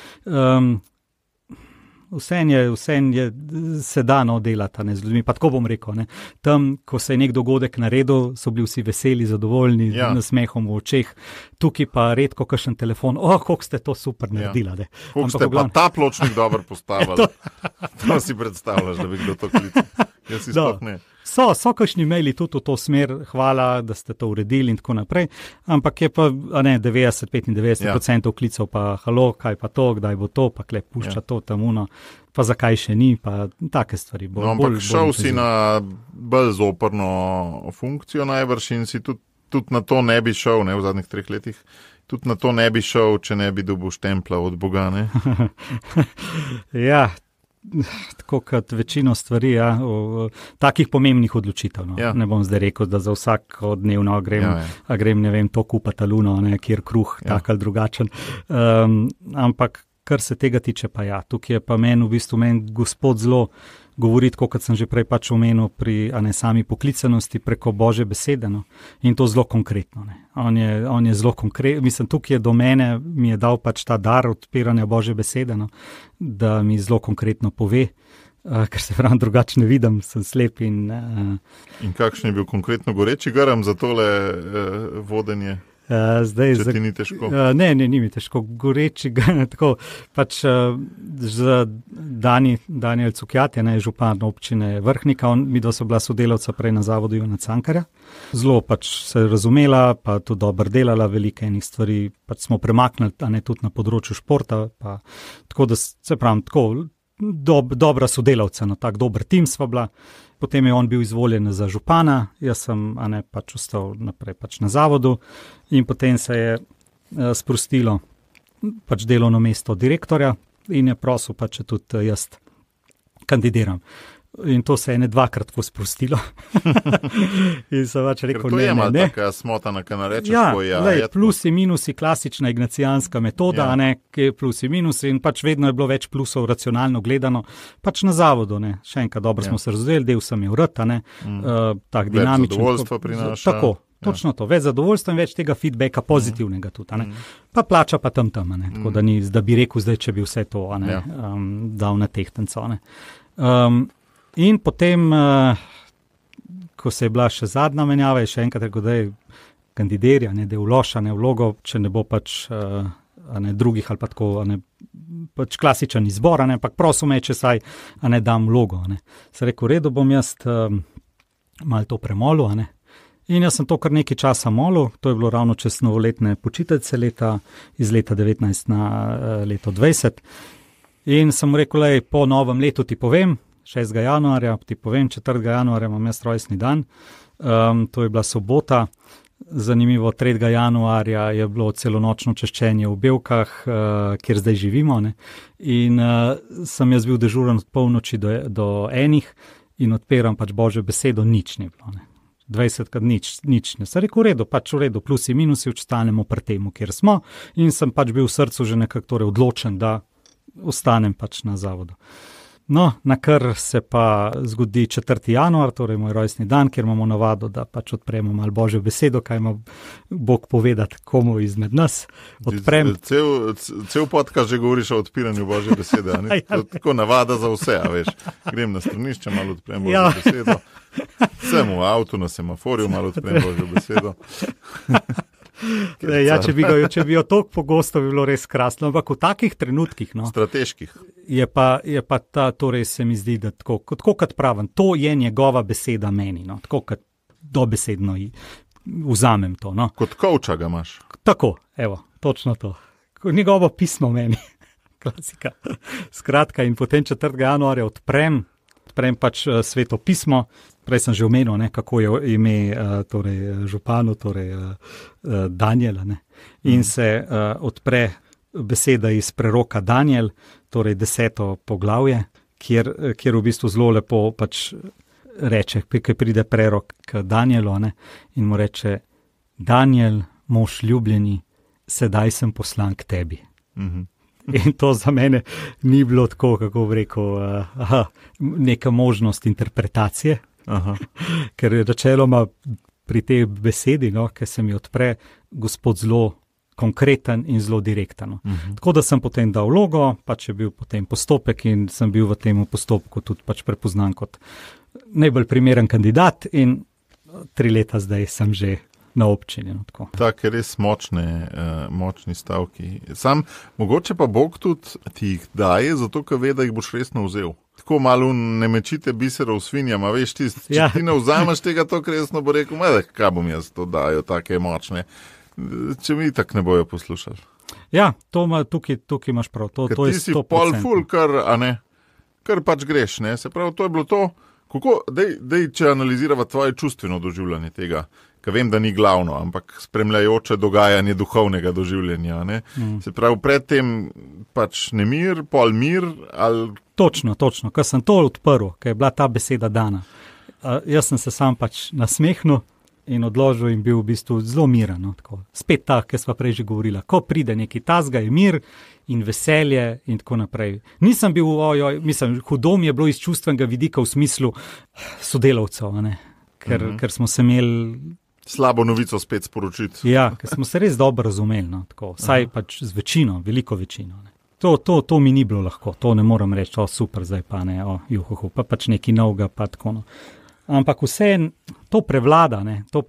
vseeno je se dano delati z ljudmi, pa tako bom rekel. Ne. Tam, ko se je nek dogodek naredil, so bili vsi veseli, zadovoljni, na smehom v očeh. Tukaj pa redko kakšen telefon, koliko ste to super naredili. Koliko ste pa ta pločnik dobro postavili. To si predstavljaš, da bi kdo to klical. Jaz si sploh ne. So kakšni maili tudi v to smer, hvala, da ste to uredili in tako naprej, ampak je pa 90-95% klicev pa halo, kaj pa to, kdaj bo to, pa klep pušča to, tamuno, pa zakaj še ni, pa take stvari. Ampak šel si na bolj zoprno funkcijo najbrž in si tudi na to ne bi šel, ne, v zadnjih 3 letih, tudi na to ne bi šel, če ne bi dobil štempla od Boga, ne? Ja, tako kot večino stvari, takih pomembnih odločitev. No. Ja. Ne bom zdaj rekel, da za vsako dnevno grem, ne vem, to kupati luno, kjer kruh, tak ali drugačen. Ampak, kar se tega tiče, pa ja, tukaj je pa meni gospod zelo govoriti, kot sem že prej pač omenil, pri sami poklicanosti preko Božje besede, no. In to zelo konkretno. Ne. On je zelo konkreten, mislim, tukaj je do mene, mi je dal pač ta dar odpiranja Božje besede, no, da mi zelo konkretno pove, ker se pravi drugače ne vidim, sem slep in... In kakšen je bil konkretno goreči grm za tole vodenje? Če ti ni težko? Ne, ni mi težko. Goreči, tako, pač z Daniel Cukjat, je župan občine Vrhnika, midva so bila sodelavca prej na zavodu Ivana Cankarja. Zelo pač se je razumela, pa tudi dobro delala, veliko enih stvari pač smo premaknili, tudi na področju športa, pa tako da se pravim, tako dobra sodelavca, tak dober tim sva bila. Potem je on bil izvoljen za župana, jaz sem pač ostal naprej pač na zavodu in potem se je sprostilo pač delovno mesto direktorja in je prosil pač, če tudi jaz kandidiram. In to se je 2-krat sprostilo. In sem pač rekel, to je malo taka smotana, kaj narečeš. Plusi, minusi, klasična ignacijanska metoda, ki je plusi, minusi in pač vedno je bilo več plusov racionalno gledano, pač na zavodu, ne. Še enkrat dobro smo se razumeli, del sem je vrt, tak dinamičen. Več zadovoljstva prinaša. Tako, točno to, več zadovoljstva in več tega feedbacka pozitivnega tudi, Pa plača pa tam, tako da bi rekel zdaj, če bi vse to, dal na tehtenco, In potem, ko se je bila še zadnja menjava, je še enkrat rekel, da je kandidirja, da je vloša vlogo, če ne bo pač drugih ali pa tako, pač klasičen izbor, ampak prosil me, če saj dam vlogo. Se rekel, v redu bom jaz malo to premolil, In jaz sem to kar nekaj časa molil, to je bilo ravno čez novoletne počitnice iz leta 19 na leto 20. In sem rekel, po novem letu ti povem, 6. januarja, ti povem, 4. januarja imam jaz rojstni dan, to je bila sobota, zanimivo, 3. januarja je bilo celonočno češčenje v Belkah, kjer zdaj živimo, in sem jaz bil dežuren od polnoči do 1 in odpiram pač Božjo besedo, nič ni bilo, 20krat nič ne. Sem rekel, v redu, plusi, minusi, ostanemo pri temu, kjer smo, in sem pač bil v srcu že nekako odločen, da ostanem pač na zavodu. No, na kar se pa zgodi 4. januar, torej moj rojstni dan, kjer imamo navado, da pač odpremo malo Božjo besedo, kaj ima Bog povedati komu izmed nas. Odprem. Cel podcast že govoriš o odpiranju Božje besede, a ne? To je tako navada za vse, a veš. Grem na stranišče, malo odprem Božjo besedo. Sem v avtu, na semaforju, malo odprem Božjo besedo. Če bi jo toliko pogosto, bi bilo res krasno, ampak v takih trenutkih, no, strateških, je pa ta, torej se mi zdi, da tako kot pravim, to je njegova beseda meni, no, tako kot dobesedno vzamem to. No. Kot kovča ga imaš. Tako, evo, točno to. Njegovo pismo meni, klasika. Skratka, in potem 4. januarja odprem pač Sveto pismo. Prej sem že omenil, ne, kako je ime torej, županu, torej Danijela. Ne. In se odpre beseda iz preroka Danijel, torej 10. poglavje, kjer v bistvu zelo lepo pač reče, kaj pride prerok k Danijelu, ne, in mu reče: Danijel, mož ljubljeni, sedaj sem poslan k tebi. In to za mene ni bilo tako, kako bi rekel, neka možnost interpretacije. Aha. Ker je načeloma pri tej besedi, no, ki se mi odpre, Gospod zelo konkreten in zelo direkten. Tako da sem potem dal vlogo, pač je bil potem postopek in sem bil v tem postopku tudi pač prepoznan kot najbolj primeren kandidat in 3 leta zdaj sem že na občini. No, tako je res močni stavki. Sam, mogoče pa Bog tudi ti jih daje, zato ker ve, da jih boš resno vzel. Tako malo ne mečite biserov svinjam, a veš, če ti ne vzameš tega tako resno, bo rekel, kaj bom jaz to dajo, take močne, če mi tako ne bojo poslušali. Ja, tukaj imaš prav. To ti je si pol ful, kar pač greš, ne? Se pravi, to je bilo to, kako, dej, če analizirava tvoje čustveno doživljanje tega, ker vem, da ni glavno, ampak spremljajoče dogajanje duhovnega doživljanja, ne? Se pravi, predtem pač nemir, pol mir, ali... Točno, ker sem to odprl, ker je bila ta beseda dana. Jaz sem se sam pač nasmehnil in odložil in bil v bistvu zelo miren. No, tako. Spet ta, ki sva prej že govorila, ko pride neki tasga, je mir in veselje in tako naprej. Nisem bil, hudo mi je bilo iz čustvenega vidika v smislu sodelavcev, ne? Ker smo se imeli... Slabo novico spet sporočiti. Ja, ker smo se res dobro razumeli, no, tako. Saj pač z večino, veliko večino, ne. To mi ni bilo lahko, to ne moram reči, super, zdaj pa ne, pa pač neki novega, pa tako, no. Ampak vse to prevlada, ne, to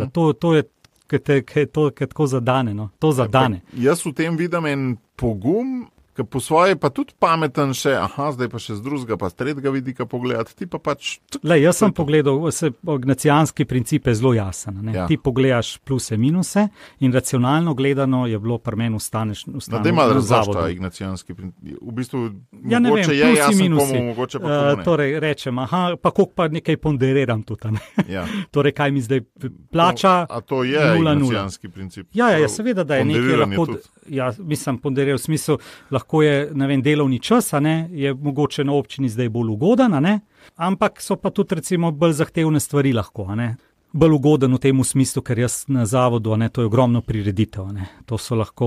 je, kaj tako zadane, no, to zadane. Jaz v tem vidim en pogum, ki po svoje pa tudi pameten še, zdaj pa še z drugega, pa z tretjega vidika pogledati, ti pa pač... Jaz sem pogledal, ignacijanski princip je zelo jasen, ne? Ja. Ti pogledaš pluse, minuse in racionalno gledano je bilo pri meni ustaneš v zavodu. Daj malo razlaš ta ignacijanski princip, v bistvu mogoče je jasen, komu mogoče pa komu ne. Torej rečem, pa koliko pa nekaj ponderiram tudi, ne? Ja. Torej, kaj mi zdaj plača 0,0. A to je ignacijanski princip? Ja, seveda, da je nekaj lahko... Ja, mislim, ponderiral v smislu, lahko je, ne vem, delovni čas, je mogoče na občini zdaj bolj ugoden, ampak so pa tudi recimo bolj zahtevne stvari lahko, bolj ugoden v tem smislu, ker jaz na zavodu, to je ogromno prireditev, to so lahko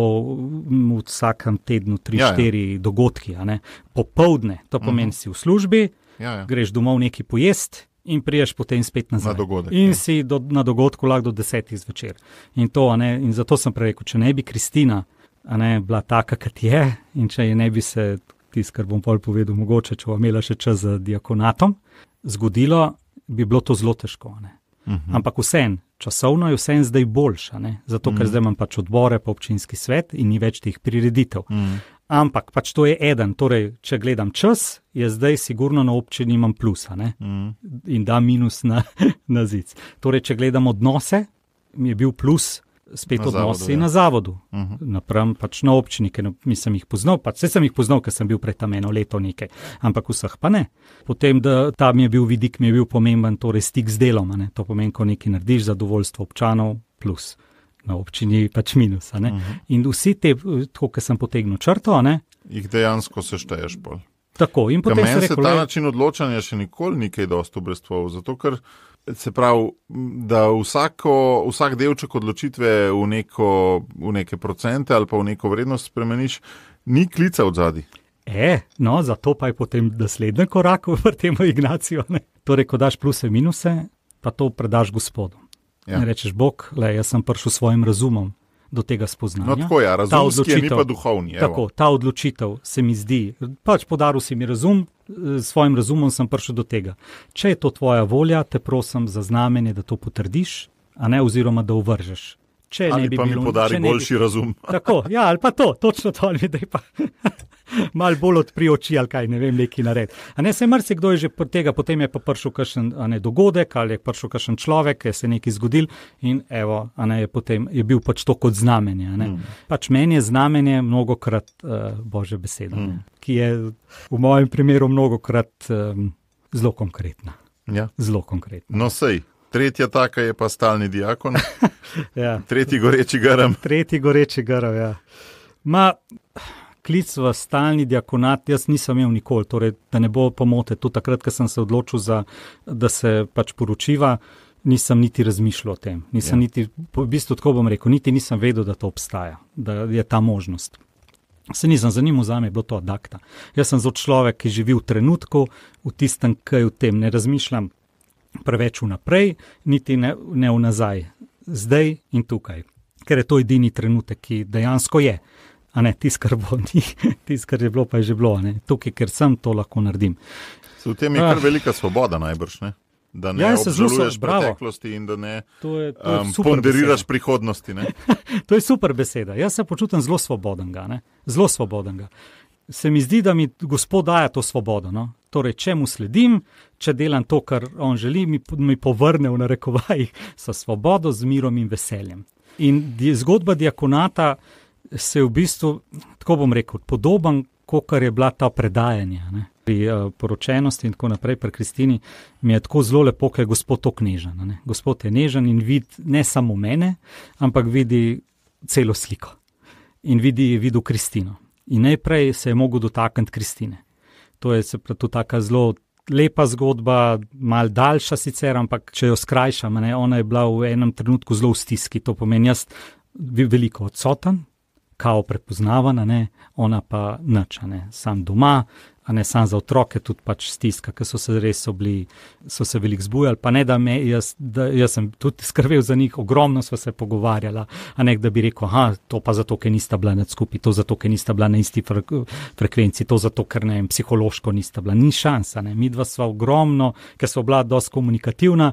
v vsakem tednu 3-4 dogodki, popoldne, to pomeni si v službi, greš domov nekaj pojesti in priješ potem spet nazaj. Na dogodek. In si na dogodku lahko do 10 zvečer. In to, in zato sem prej rekel, če ne bi Kristina bila taka, kot je, in če je ne bi se, kar bom pol povedal, mogoče, če bo imela še čas za diakonatom, zgodilo, bi bilo to zelo težko. Ampak vseeno, časovno je vseeno zdaj boljša, zato ker zdaj imam pač odbore pa občinski svet in ni več teh prireditev. Ampak pač to je eden, torej, če gledam čas, je zdaj sigurno na občini imam plusa, in da minus na zid. Torej, če gledam odnose, mi je bil plus spet na odnosi zavodu, na zavodu. Napram pač na občini, ker nisem jih poznal, pač vse sem jih poznal, ker sem bil pred tam 1 leto nekaj, ampak vseh pa ne. Potem, da ta mi je bil vidik, mi je bil pomemben, torej stik z delom, to pomeni, ko nekaj narediš, zadovoljstvo občanov plus. Na občini pač minus, In vsi te, tako, ko sem potegnil črto, jih dejansko sešteješ bolj. Tako, in potem se ta način odločanja še nikoli ni kaj dosti obrestvoval, zato ker se pravi, da vsak delček odločitve v neke procente ali pa v neko vrednost spremeniš, ni klica od zadaj. No, zato pa je potem naslednji korak v tem Ignaciju. Torej, ko daš pluse, minuse, pa to predaš Gospodu. Ja. Rečeš, Bog, jaz sem prišel s svojim razumom do tega spoznanja. No tako, razumski, ni pa duhovni. Tako, ta odločitev se mi zdi, podaril si mi razum, s svojim razumom sem prišel do tega. Če je to tvoja volja, te prosim za znamenje, da to potrdiš, a ne oziroma da uvržeš. Ali pa mi podari boljši razum. Tako, ali pa to, točno to, da je pa malo bolj odpri oči, ali kaj, ne vem, neki nared. Se marsikdo je že pod tega, potem je pa prišel kakšen dogodek, ali je prišel kakšen človek, je se nekaj zgodil in evo, potem je bil pač to kot znamenje. Pač meni je znamenje mnogokrat Božja beseda, ki je v mojem primeru mnogokrat zelo konkretna. Ja. Zelo konkretna. No sej. Tretja taka je pa stalni diakon. Ja. Tretji goreči grm. Tretji goreči grm, ja. Klic v stalni diakonat jaz nisem imel nikoli, torej, da ne bo pomote. Tudi takrat, ko sem se odločil, da se pač poročiva, nisem niti razmišljal o tem. Niti, v bistvu tako bom rekel, niti nisem vedel, da to obstaja, da je ta možnost. Se nisem zanimal, zame je bilo to ad acta. Jaz sem zelo človek, ki živi v trenutku, v tistem, kaj v tem ne razmišljam preveč vnaprej, niti ne v nazaj, zdaj in tukaj. Ker je to edini trenutek, ki dejansko je. Tisto, kar bo, ni, tisto, kar je bilo, pa je že bilo. Tukaj, ker sem, to lahko naredim. V tem je kar velika svoboda najbrž, ne? Da ne obžaluješ preteklosti in da ne ponderiraš prihodnosti. Ne? To je super beseda. Jaz se počutim zelo svobodenga. Zelo svobodenga. Se mi zdi, da mi Gospod daje to svobodo. No? Torej, če mu sledim, če delam to, kar on želi, mi povrne v narekovajih sa svobodo, z mirom in veseljem. In zgodba diakonata se v bistvu, tako bom rekel, podoben, kakor je bila ta predajanja. Pri poročenosti in tako naprej, pri Kristini, mi je tako zelo lepo, ker je Gospod to nežen. Gospod je nežen in vidi ne samo mene, ampak vidi celo sliko. In vidi Kristino. In najprej se je mogel dotakniti Kristine. To je tudi taka zelo lepa zgodba, malo daljša sicer, ampak če jo skrajšam, ona je bila v enem trenutku zelo v stiski. To pomeni, jaz veliko odsoten, kao prepoznavan, ona pa nič, sam doma, sam za otroke tudi pač stiska, ker so se veliko zbujali, pa ne da jaz sem tudi skrbel za njih, ogromno sva se pogovarjala, da bi rekel, to pa zato, ker nista bila nad skupaj, to zato, ker nista bila na isti frekvenci, to zato, ker psihološko nista bila, ni šansa, mi dva sva ogromno, ker sva bila dosti komunikativna,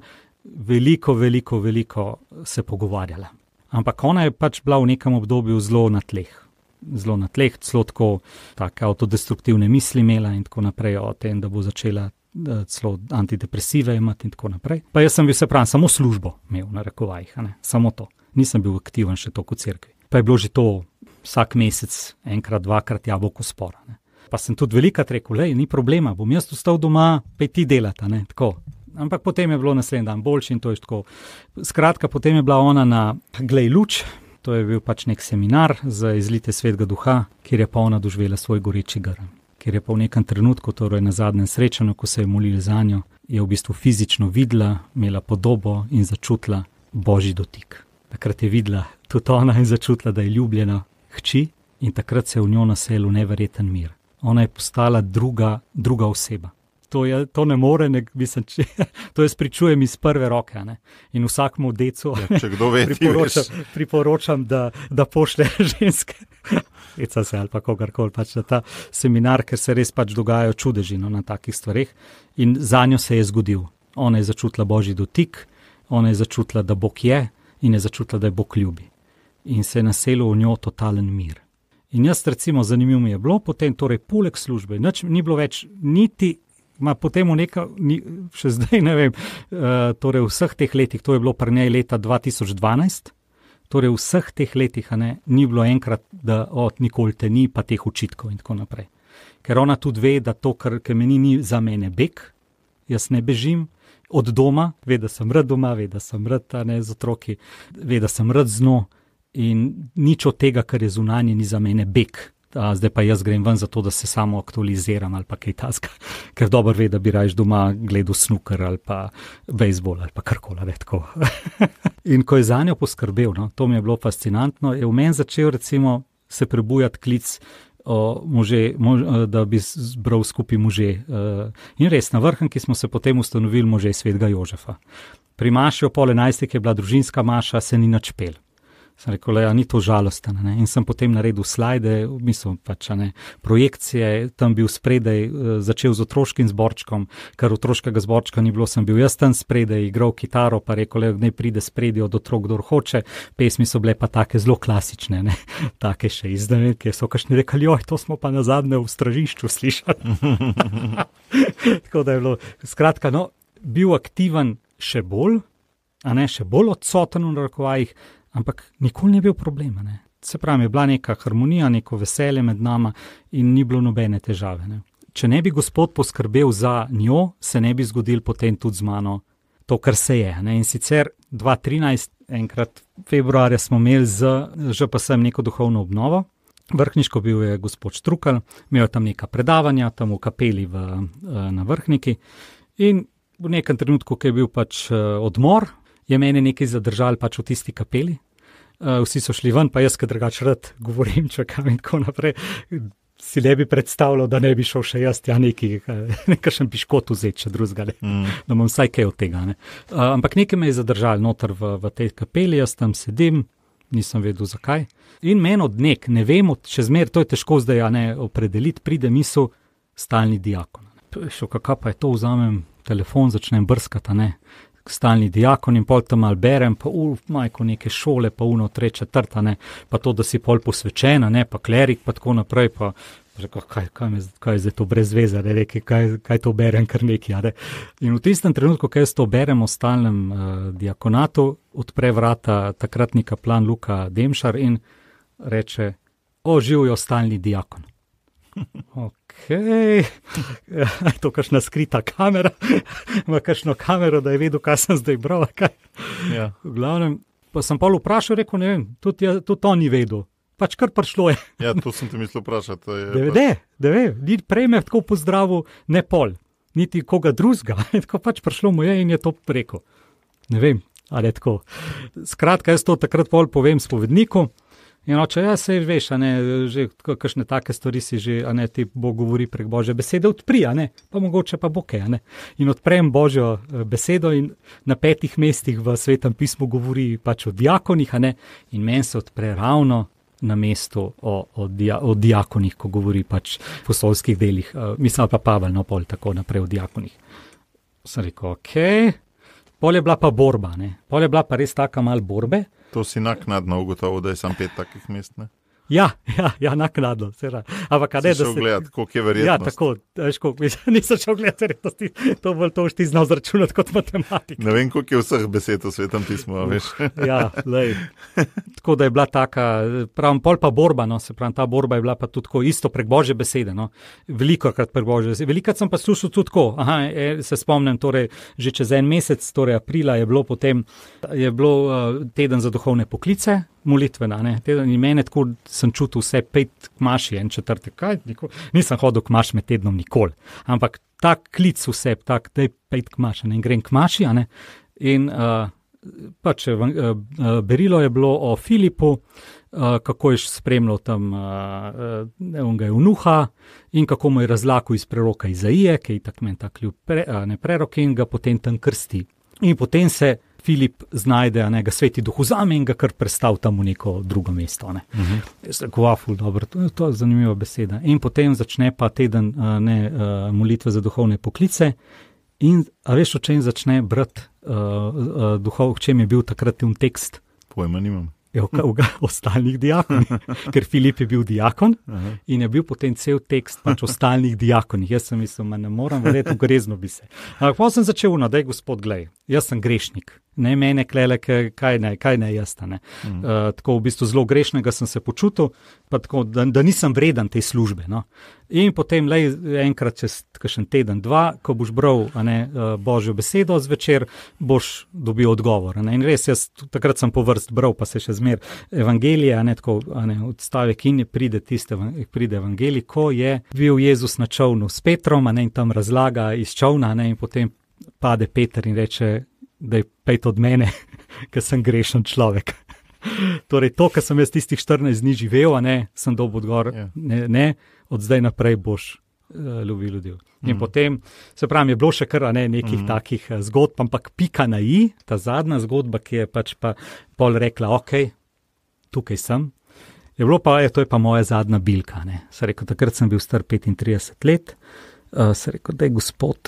veliko se pogovarjala. Ampak ona je pač bila v nekem obdobju zelo na tleh, celo tako avtodestruktivne misli imela in tako naprej o tem, da bo začela celo antidepresive imati in tako naprej. Pa jaz sem bil, se pravi, samo službo imel na rekovajih, samo to. Nisem bil aktiven še toliko v cerkvi. Pa je bilo že to vsak mesec, enkrat, dvakrat jabolko spora. Pa sem tudi velikrat rekel, ni problema, bom jaz ostal doma, pa ti delata, tako. Ampak potem je bilo naslednji dan boljši in to je tako. Skratka, potem je bila ona na Glej luč, to je bil pač nek seminar za izlite Svetega Duha, kjer je pa ona doživela svoj goreči grm. Kjer je pa v nekem trenutku, torej na zadnjem srečanju, ko se je molila za njo, je v bistvu fizično videla, imela podobo in začutila Božji dotik. Takrat je videla tudi ona in začutila, da je ljubljena hči in takrat se je v njo naselil neverjeten mir. Ona je postala druga oseba. To ne more, mislim, to jaz pričujem iz prve roke. In vsakmu decu priporočam, da pošlje ženske. Eca se ali pa kogarkoli pač na ta seminar, ker se res pač dogajajo čudeži na takih stvareh. In za njo se je zgodil. Ona je začutila Božji dotik, ona je začutila, da Bog je in je začutila, da je Bog ljubi. In se je naselil v njo totalen mir. In jaz recimo zanimivo mi je bilo, potem torej poleg službe, ni bilo več niti potem še zdaj ne vem, torej v vseh teh letih, to je bilo pri njej leta 2012, torej v vseh teh letih ni bilo enkrat, da nikoli te ni, pa teh očitkov in tako naprej. Ker ona tudi ve, da to, kar meni ni za mene beg, jaz ne bežim od doma, ve, da sem rad doma, ve, da sem rad z otroki, ve, da sem rad z njo in nič od tega, kar je zunanje, ni za mene beg. Zdaj pa jaz grem ven zato, da se samo aktualiziram ali pa kaj taska, ker dobro ve, da bi rajš doma gledal snooker ali pa bejzbol ali pa karkoli, tako. In ko je za njo poskrbel, to mi je bilo fascinantno, je v meni začel recimo se prebujati klic da bi zbral skupaj može. In res, na Vrhniki smo se potem ustanovili može svetega Jožefa. Pri maši o 10:30, ki je bila družinska maša, se ni nič pel. Sem rekel, ja, ni to žalostno. In sem potem naredil slajde, mislim, pač, projekcije, tam bil spredaj, začel z otroškim zborčkom, ker otroškega zborčka ni bilo, sem bil jaz tam spredaj, igral kitaro, pa rekel, ne pride spredaj od otrok, kdor hoče. Pesmi so bile pa take zelo klasične, ne? Take še izdane, ki so kakšni rekli, joj, to smo pa nazadnje v Stražišču slišali. Tako da je bilo, skratka, no, bil aktiven še bolj odsoten v narekovajih, ampak nikoli ni bil problema. Ne. Se pravi, je bila neka harmonija, neko veselje med nama in ni bilo nobene težave. Ne. Če ne bi Gospod poskrbel za njo, se ne bi zgodil potem tudi z mano to, kar se je. Ne. In sicer 2013, enkrat februarja smo imeli že pa sem neko duhovno obnovo. Vrhniško bil je gospod Štrukelj, imel tam neka predavanja, tam v kapeli na Vrhniki in v nekem trenutku, ki je bil pač odmor, je mene nekaj zadržali pač v tisti kapeli. Vsi so šli ven, pa jaz, ki drugače rad govorim, čakam in tako naprej, si ne bi predstavljal, da ne bi šel še jaz nekakšen piškot vzeti, če drugega ne. Da imam vsaj kaj od tega. Ne. Ampak nekaj me je zadržali noter v tej kapeli, jaz tam sedim, nisem vedel zakaj. In meni od ne vem, še zmer, to je težko zdaj opredeliti, pride misel stalni diakon. Kako pa je to, vzamem telefon, začnem brskati, stalni diakon in pol tam malo berem, pa majko neke šole, pa 3, 4, pa to, da si pol posvečena, pa klerik, pa tako naprej, pa rekel, kaj je zdaj to brez veze, kaj to berem, kar nekaj. In v tistem trenutku, ko jaz to berem o stalnem diakonatu, odpre vrata takratni kaplan Luka Demšar in reče, živijo stalni diakon. Je to kakšna skrita kamera, ima kakšno kamero, da je vedel, kaj sem zdaj bral. Ja. V glavnem, pa sem pa vprašal, rekel, ne vem, tudi to ni vedel. Pač kar prišlo je. Ja, to sem te mislil vprašati. Da ve, ni prej me tako pozdravil, ne pol, niti koga drugega. Tako pač prišlo mu je in je to rekel. Ne vem, ali je tako. Skratka, jaz to takrat pol povem spovedniku. In oče, sej veš, že kakšne take stvari si že, ti Bog govori prek Božje besede, odpri, pa mogoče pa bo kaj, In odprem Božjo besedo in na 5 mestih v Svetem pismu govori pač o diakonih, in meni se odpre ravno na mestu o diakonih, ko govori pač v apostolskih delih, mislim pa Pavel, pol tako naprej o diakonih. Sem rekel, pol je bila pa borba, pol je bila pa res taka mal borbe. To si naknadno ugotovil, da je sam 5 takih mest, ne? Ja, naknadno. Ampak, si šel gledati, koliko je verjetnost. Ja, tako, nisem šel gledati verjetnosti, to boš ti znal zračunati kot matematik. Ne vem, koliko je vseh besed v Svetem pismu, veš. Ja, lej. Tako da je bila taka, pravim, pol pa borba, se pravim, ta borba je bila pa tudi tako isto prek Božje besede, velikokrat prek Božje besede. Velikokrat sem pa slušal tudi tako, se spomnim, torej, že čez en mesec, torej aprila, je bilo teden za duhovne poklice, molitvena, in mene tako sem čutil vse 5 k maši, en četrtek, nisem hodil k maši med tednom nikoli, ampak tak klic vse, tak, daj 5 k maši, in grem k maši, in pač berilo je bilo o Filipu, kako je spremljal tam onega eunuha in kako mu je razlagal iz preroka Izaije, ki je tako meni tak ljub prerok in ga potem tam krsti. In potem se Filip znajde, ga Sveti Duh vzame in ga kar prestavi tam v neko drugo mesto. Jaz rekel, dobro, to je zanimiva beseda. In potem začne pa teden molitve za duhovne poklice in veš, o čem začne brati duhov, v čem je bil takrat ten tekst? Pojma nimam. O stalnih diakonih, ker Filip je bil diakon in je bil potem cel tekst pač o stalnih diakonih. Jaz sem mislil, ne moram verjeti, grezno bi se. Ampak pa sem začel, da je Gospod, glej, jaz sem grešnik, ne mene klele, kaj ne jaz. Tako v bistvu zelo grešnega sem se počutil, pa tako, da nisem vreden te službe. In potem, enkrat čez kakšen teden, 2, ko boš bral Božjo besedo zvečer, boš dobil odgovor. In res, jaz takrat sem po vrst bral, pa se še zmer evangelije, odstavek in pride evangelij, ko je bil Jezus na čolnu s Petrom, in tam razlaga iz čolna, in potem pade Peter in reče, da je pejt od mene, ker sem grešen človek. Torej, to, kar sem jaz tistih 14 dni živel, sem dobil odgovor, ne, od zdaj naprej boš lovil ljudi. In potem, se pravi, je bilo še kar nekih takih zgodb, ampak pika na i, ta zadnja zgodba, ki je pač pa pol rekla, ok, tukaj sem. Je bilo pa, to je pa moja zadnja bilka. Se rekel, takrat sem bil star 35 let, se rekel, da je gospod,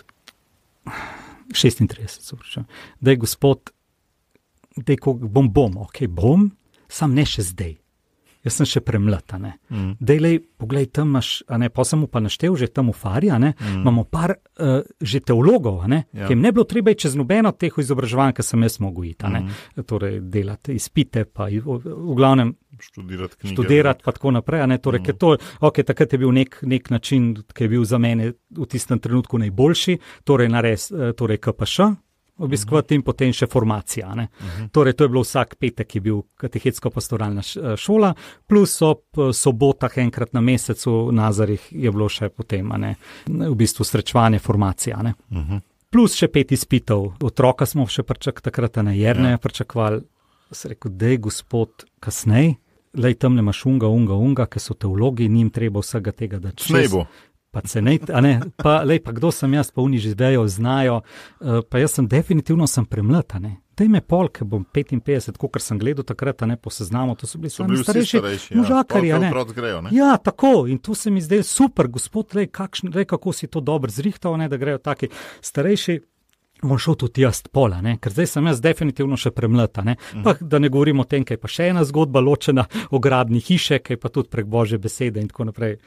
36, da je gospod, da je bom, ok, bom, sam ne še zdaj. Jaz sem še premlad, Dejlej, poglej, tam imaš, pa sem mu pa naštel že tam v Fari, imamo par že teologov, ki jim ne bilo treba čez nobeno teh izobraževanj, ki sem jaz mogel iti, torej delati izpite, pa v glavnem študirati pa tako naprej, torej, ker to, ok, takrat je bil nek način, ki je bil za mene v tistem trenutku najboljši, torej KPŠ, obiskovati in potem še formacija. Torej, to je bilo vsak petek, je bil katehetsko-pastoralna šola, plus ob sobotah enkrat na mesecu v Nazarih je bilo še potem, v bistvu srečevanje, formacija. Plus še 5 izpitov. Otroka smo še takrat Jerneja pričakovali. Se rekel, dej gospod, kasnej, lej tam ne imaš unga, ki so teologi, njim treba vsega tega, da čez. Pa pa kdo sem jaz, pa oni že zvejo, znajo, pa jaz sem definitivno premlad, Daj me pol, ker bom 55, kolikor sem gledal takrat, po seznamu, to so bili starejši možakarji, Ja, tako, in to se mi zdaj super, gospod, kako si to dobro zrihtal, da grejo taki starejši, bom šel tudi jaz pola, ker zdaj sem jaz definitivno še premlad, Pa da ne govorim o tem, kaj pa še ena zgodba ločena o gradnji hiše, kaj pa tudi prek Božje besede in tako naprej.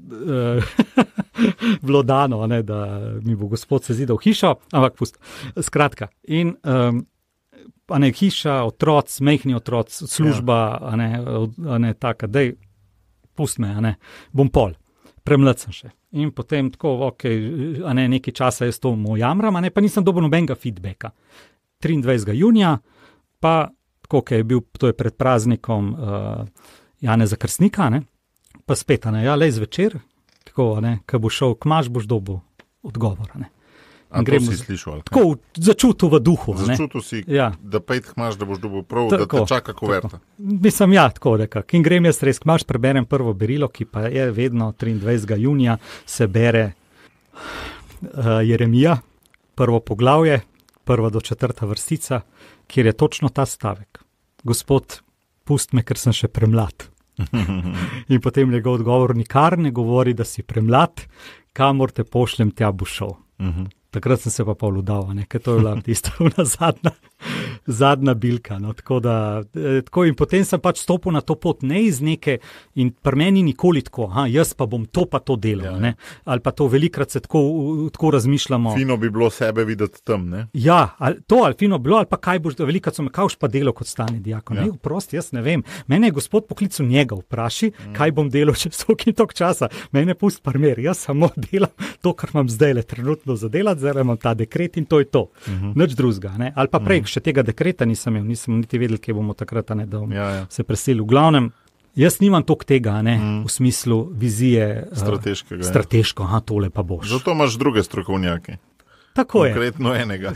Bilo dano, da mi bo gospod sezidal hišo, ampak pust. Skratka, in hiša, otroci, majhni otroci, služba, taka, dej, pust me, bom pol, premlad sem še. In potem tako, ok, nekaj časa jaz to jamram, pa nisem dobil nobenega feedbacka. 23. junija, pa tako, je bil, to je pred praznikom Janeza Krstnika, pa spet, lej zvečer, tako, ko bo šel kmaž, boš dobil odgovor, A to si slišal? Tako, začutil v duhu. Začutil si, da pejt kmaž, da boš dobil prav, da te čaka kuverta. Mislim, tako nekako. In grem jaz res kmaž, preberem prvo berilo, ki pa je vedno 23. junija, se bere Jeremija, prvo poglavje, 1. do 4. vrstica, kjer je točno ta stavek. Gospod, pust me, ker sem še premlad. In potem njegov odgovor, nikar ne govori, da si premlad, kamor te pošljem, tja bo šel. Takrat sem se pa poludal, ker to je bila tista zadnja bilka. Tako in potem sem pač stopil na to pot, ne iz neke, in pri meni nikoli tako, jaz pa bom to pa to delal, ali pa to velikrat se tako razmišljamo. Fino bi bilo sebe videti tam, ne? Ja, ali fino bilo, ali pa kaj boš, velikrat so me kauš pa delal kot stani diakon. Ne, prosti, jaz ne vem. Mene je gospod poklical njega, vpraši, kaj bom delal čez toliko časa. Mene pusti primer, jaz samo delam to, kar imam zdaj trenutno za delati, zdaj imam ta dekret in to je to. Nič drugega, ali pa prej še tega dekreta nisem niti vedel, kje bomo takrat, da bom se preselil. V glavnem, jaz nimam toliko tega, v smislu vizije strateško, tole pa boš. Zato imaš druge strokovnjake. Tako je. Konkretno enega.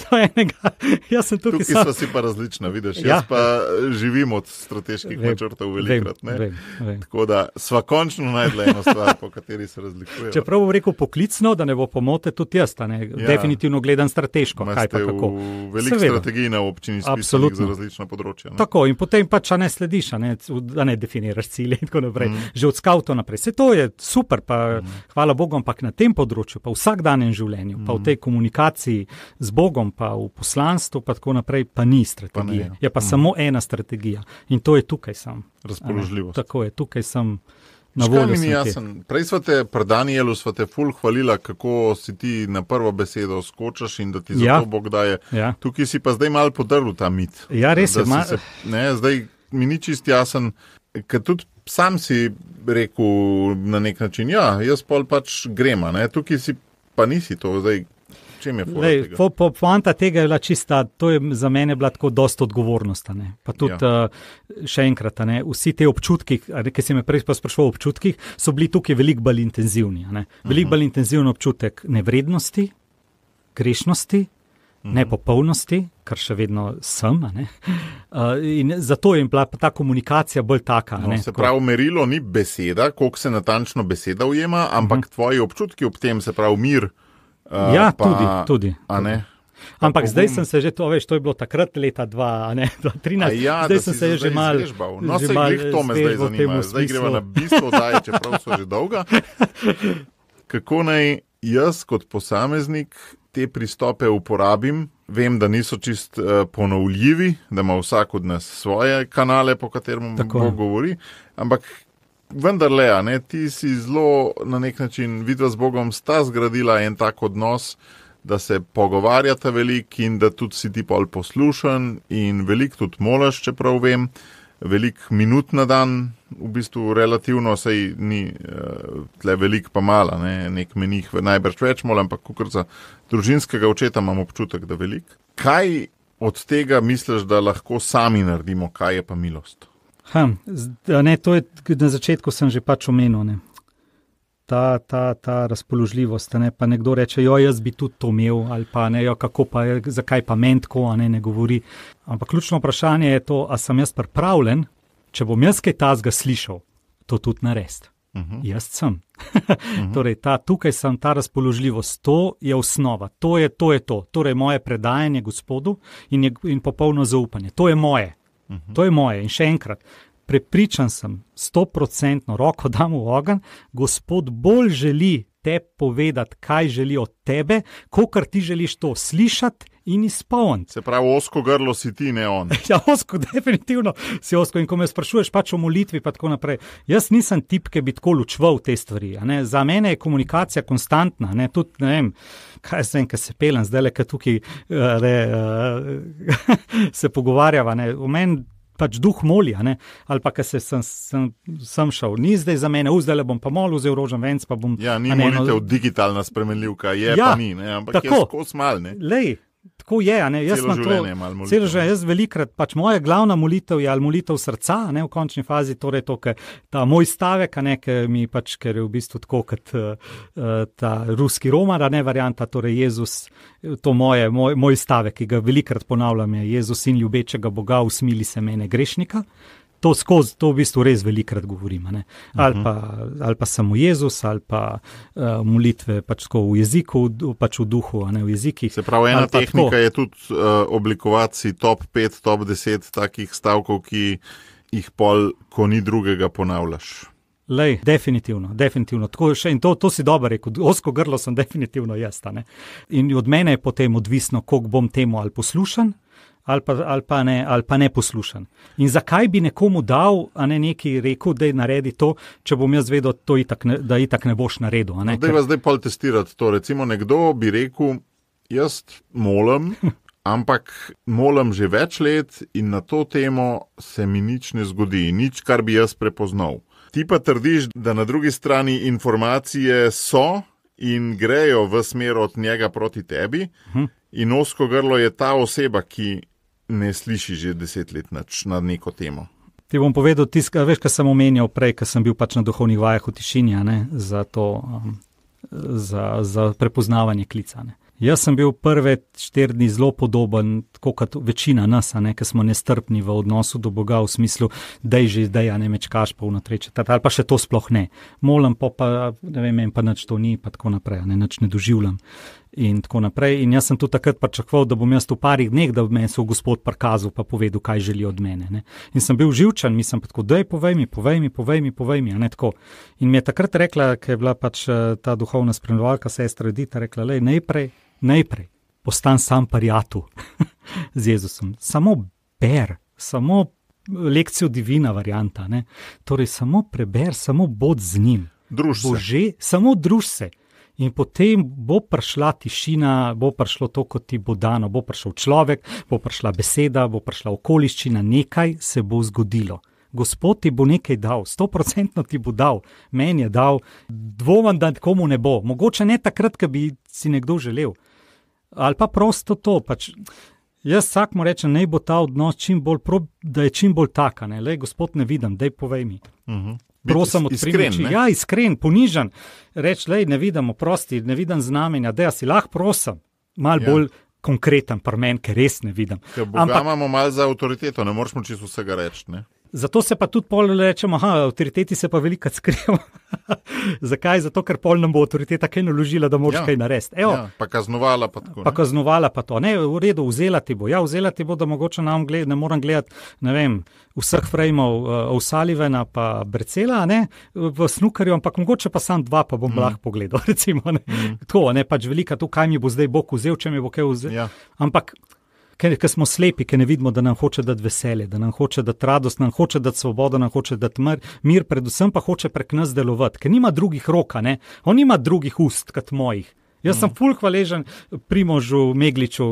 Jaz sem tukaj sva si pa različna, vidiš. Jaz pa živim od strateških načrtov velikrat. Vem. Tako da sva končno najdla eno stvar, po kateri se razlikuje. Čeprav bom rekel poklicno, da ne bo pomote, tudi jaz, definitivno gledam strateško. Kaj pa kako. Veliko strategij na občini spisanih za različna področja. Tako, in potem pač ne slediš, da ne definiraš cilje in tako naprej. Že od skavtov naprej. Se to je super, pa hvala Bogu, ampak na tem področju, pa v vsakdanjem življenju, pa v tej komunikaciji z Bogom, pa v poslanstvu, pa tako naprej, pa ni strategije. Je pa samo ena strategija. In to je tukaj sem. Razpoložljivost. Tako je, tukaj sem na voljo. Prej pri Danielu sva te ful hvalila, kako si ti na prvo besedo skočaš in da ti za to Bog daje. Ja. Tukaj si pa zdaj malo podrl ta mit. Ja, res je. Zdaj mi ni čist jasen, ker tudi sam si rekel na nek način, jaz pol pač grem, tukaj si pa nisi to zdaj. Poanta tega je bila čista, to je za mene bila tako dosta odgovornost. Pa tudi še enkrat, vsi te občutki, ki si me prej sprašval o občutkih, so bili tukaj veliko bolj intenzivni. Veliko bolj intenzivni občutek nevrednosti, grešnosti, nepopolnosti, kar še vedno sem. In zato je bila ta komunikacija bolj taka. Se pravi, merilo ni beseda, koliko se natančno beseda ujema, ampak tvoji občutki ob tem, se pravi mir. Ja, tudi. Ampak pogum. Zdaj sem se že, to je bilo takrat leta 2013, zdaj sem se že malo zvežbal. No, se glih to me zdaj zanima. Zdaj greva na bistvo daje, čeprav so že dolga. Kako naj jaz kot posameznik te pristope uporabim? Vem, da niso čist ponovljivi, da ima vsak od nas svoje kanale, po katerem Bog govori, ampak vendarle, ti si zelo na nek način vidva z Bogom sta zgradila en tak odnos, da se pogovarjata veliko in da tudi si ti pol poslušan in veliko tudi molaš, čeprav vem, veliko minut na dan, v bistvu relativno, sej ni tle veliko pa mala, nek menih najbrž več mola, ampak kakor za družinskega očeta imam občutek, da veliko. Kaj od tega misliš, da lahko sami naredimo, kaj je pa milost? To je, na začetku sem že pač omenil, ta razpoložljivost, pa nekdo reče, jaz bi tudi to imel, ali pa ne, kako pa, zakaj pa meni tako, ne govori. Ampak ključno vprašanje je to, a sem jaz pripravljen, če bom jaz kaj tazga slišal, to tudi narediti. Jaz sem. Torej, tukaj sem, ta razpoložljivost, to je osnova, to je to. Torej, moje predajanje Gospodu in popolno zaupanje. To je moje. To je moje. In še enkrat, prepričan sem, 100% roko dam v ogenj, Gospod bolj želi te povedati, kaj želi od tebe, kakor ti želiš to slišati in izpolniti. Se pravi, osko grlo si ti, ne on. Ja, osko, definitivno si osko. In ko me sprašuješ pač o molitvi, pa tako naprej, jaz nisem tip, ki bi tako lučval te stvari. Za mene je komunikacija konstantna, tudi, ne vem, kaj sem, ki se pelem, zdaj le, tukaj se pogovarjava, v meni pač duh moli, ali pa, ker sem šel, ni zdaj za mene, zdaj bom pa molil, vzel rožen venc, pa bom... Ja, ni molitev digitalna spremenljivka, pa ni, ampak tako, je skos mal, Lej, tako je, Celo življenje je malo molitev. Celo življenje, jaz velikrat, pač moja glavna molitev je ali molitev srca, v končni fazi, torej to, ta moj stavek, ker je v bistvu tako, kot ta ruski romar, varianta, torej Jezus, to moj stavek, ki ga velikrat ponavljam, je Jezus sin ljubečega Boga, usmili se mene grešnika. To v bistvu res velikrat govorim. Ali pa samo Jezus, ali pa molitve pač tako v jeziku, pač v duhu, v jezikih. Se pravi, ena tehnika je tudi oblikovati si top 5, top 10 takih stavkov, ki jih pol, ko ni drugega, ponavljaš. Lej, definitivno. Tako, in to si dobro rekel, osko grlo sem definitivno jaz. In od mene je potem odvisno, koliko bom temu ali poslušan, ali pa ne poslušan. In zakaj bi nekomu dal, nekaj rekel, da je naredi to, če bom jaz vedel, da itak ne boš naredil. Daj vas zdaj pol testirati to. Recimo nekdo bi rekel, jaz molim, ampak molim že več let in na to temo se mi nič ne zgodi, nič, kar bi jaz prepoznal. Ti pa trdiš, da na drugi strani informacije so in grejo v smer od njega proti tebi in osko grlo je ta oseba, ki ne sliši že 10 let na neko temo. Ti bom povedal, veš, kar sem omenjal prej, ker sem bil pač na duhovnih vajah v tišini, za to, za prepoznavanje klica. Jaz sem bil prve 4 dni zelo podoben, tako kot večina nas, ker smo nestrpni v odnosu do Boga, v smislu, daj ne mečkaš pa vnotreče, ali pa še to sploh ne. Molim pa ne vem, pa nič to ni, pa tako naprej, nič ne doživljam. In tako naprej. In jaz sem tudi takrat pričakoval, da bom jaz v parih dneh, da me so Gospod prikazal pa povedal, kaj želi od mene. In sem bil živčen, mislim pa tako, daj povej mi, tako. In mi je takrat rekla, ker je bila pač ta duhovna spremljevalka, sestra Edita, rekla, lej, najprej, postan sam prijatelj z Jezusom. Samo ber, samo lekcijo divina varianta, Torej, samo preber, samo bod z njim. Druž se. Samo druž se. In potem bo prišla tišina, bo prišlo to, kot ti bo dano, bo prišel človek, bo prišla beseda, bo prišla okoliščina, nekaj se bo zgodilo. Gospod ti bo nekaj dal, 100% ti bo dal, meni je dal, dvomam, da komu ne bo. Mogoče ne takrat, ko bi si nekdo želel. Ali pa prosto to, pač jaz vsakmu rečem, naj bo ta odnos da je čim bolj taka, Lej, Gospod, ne vidim, daj povej mi. Prosim, iskren, ponižan. Reč, lej, ne vidim, oprosti, ne vidim znamenja, da si lahko prosim. Malo bolj konkreten pri meni, ker res ne vidim. Boga imamo malo za avtoriteto, ne moreš mu čisto vsega reči, ne? Zato se pa tudi pol rečemo, avtoriteti se pa veliko skrijo. Zakaj? Zato, ker pol nam bo avtoriteta kaj naložila, da moraš kaj narediti. Pa kaznovala pa tako. Pa kaznovala pa to. Ne, v redu, vzela ti bo, da mogoče ne moram gledati, ne vem, vseh frejmov O'Sullivana pa Bercela, ne, v snookerju, ampak mogoče pa sam 2 pa bom lahko pogledal, recimo, ne. To, ne, pač velika to, kaj mi bo zdaj Bog vzel, če mi bo kaj vzel. Ampak ker smo slepi, ker ne vidimo, da nam hoče dati veselje, da nam hoče dati radost, nam hoče dati svobodo, nam hoče dati mir, predvsem pa hoče prek nas delovati, ker nima drugih roka, ne? On nima drugih ust kot mojih. Jaz sem ful hvaležen Primožu Megliču,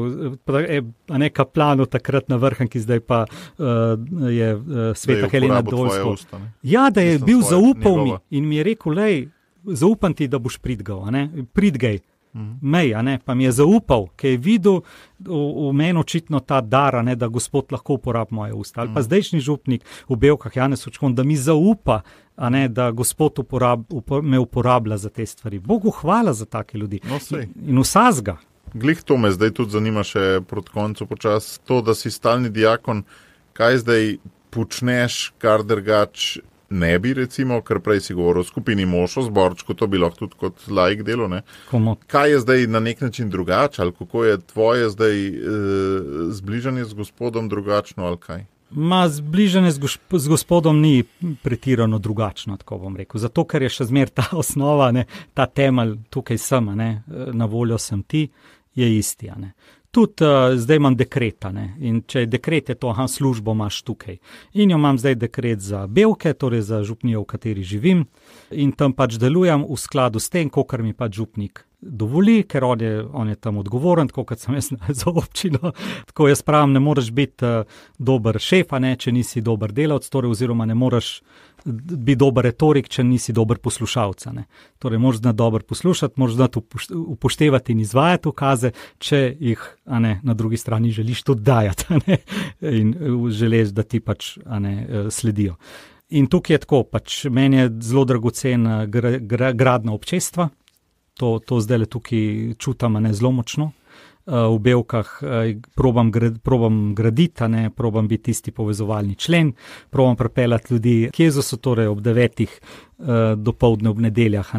Kaplanu takrat na Vrhanki, zdaj pa je Sveta Helena Dolsko. Ja, da je bil zaupal mi in mi je rekel, zaupam ti, da boš pridgaj. Mej, pa mi je zaupal, ker je videl v meni očitno ta dar, da Gospod lahko uporabi moje usta. Ali pa zdajšnji župnik v Bevkah, Janez Učkon, da mi zaupa, da Gospod me uporablja za te stvari. Bogu hvala za take ljudi. In vsazga. Glih to me zdaj tudi zanima še proti koncu počas. To, da si stalni diakon, kaj zdaj počneš, kar drugač ne bi, recimo, ker prej si govoril o skupini mož, o zborčku, to bi lahko tudi kot laik delo, ne? Kaj je zdaj na nek način drugače, ali kako je tvoje zdaj zbližanje z Gospodom drugačno, ali kaj? Zbližanje z Gospodom ni pretirano drugačno, tako bom rekel. Zato, ker je še zmer ta osnova, ta temelj, tukaj sem, na voljo sem ti, je isti, Tudi zdaj imam dekreta, in če je dekret, je to, službo imaš tukaj. In jo imam zdaj dekret za Bevke, torej za župnijo, v kateri živim, in tam pač delujem v skladu s tem, kakor mi pač župnik dovoli, ker on je tam odgovoren, tako kot sem jaz za občino. Tako jaz pravim, ne moreš biti dober šef, če nisi dober delavec, torej oziroma ne moreš biti dober retorik, če nisi dober poslušalec. Torej, moraš znati dobro poslušati, moraš znati upoštevati in izvajati ukaze, če jih na drugi strani želiš tudi dajati in želiš, da ti pač sledijo. In tukaj je tako, pač meni je zelo dragocen gradna občestva, to zdaj tukaj čutam zelo močno. V Bevkah probam graditi, probam biti tisti povezovalni člen, probam pripeljati ljudi k Jezusu, torej ob 9. dopoldne ob nedeljah,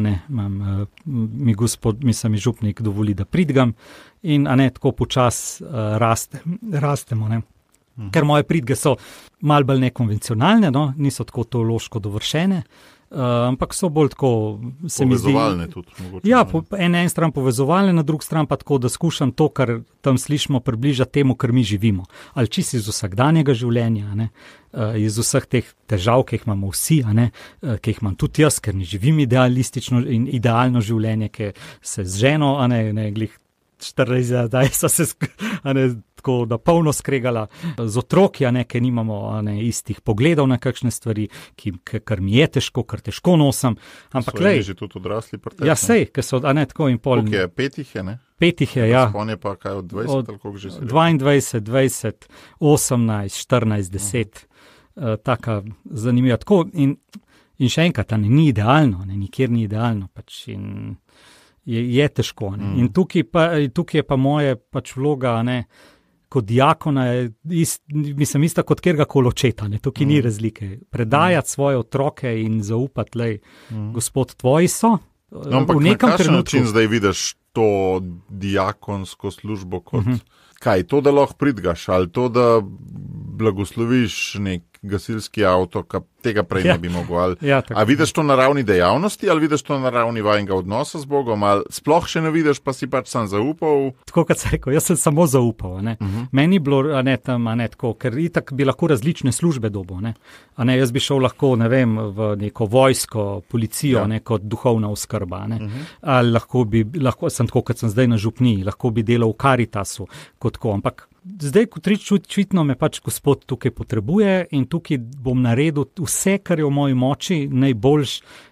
mi župnik dovoli, da pridgam in tako počas rastemo. Ker moje pridge so malo bolj nekonvencionalne, niso tako teološko dovršene, ampak so bolj tako, se mi zdi. Povezovalne tudi. Mogoče, ja, po en stran povezovalne, na drugi stran pa tako, da skušam to, kar tam slišimo, približati temu, kar mi živimo. Ali čisto iz vsakdanjega življenja, iz vseh teh težav, ki jih imamo vsi, ki jih imam tudi jaz, ker ne živim idealistično in idealno življenje, ki se z ženo, glih 40, zdaj so se tako da polno skregala z otroki, ker nimamo istih pogledov na kakšne stvari, kar mi je težko, kar težko nosim. Ampak lej, že tudi odrasli pri tebi. Ja, sej, ker so, tako in pol. Koliko je? 5 jih je, ne? 5 jih je, ja. On je pa kaj od 20, ali koliko že se 22, 20, 18, 14, 10. Taka zanimiva. Tako in še enkrat, ni idealno, nikjer ni idealno, pač in je težko. In tukaj je pa moje pač vloga, kot diakona, mislim, ista kot kjerkoli očeta, tukaj ni razlike. Predajati svoje otroke in zaupati, Gospod, tvoji so. Ampak na kakšen način zdaj vidiš to diakonsko službo kot kaj? To, da lahko pridgaš, ali to, da blagosloviš nek gasilski avto, tega prej ne bi mogel. A vidiš to na ravni dejavnosti, ali vidiš to na ravni vajnega odnosa z Bogom, ali sploh še ne vidiš, pa si pač sam zaupal? Tako kot sem rekel, jaz sem samo zaupal. Meni je bilo tam, tako, ker itak bi lahko različne službe dobil. Jaz bi šel lahko, v neko vojsko, policijo, kot duhovna oskrba. Ali lahko sem tako, kot sem zdaj na župniji, lahko bi delal v Karitasu, kot tako, ampak zdaj, kot očitno me pač Gospod tukaj potrebuje in tukaj bom naredil vse, kar je v moji moči, najboljš,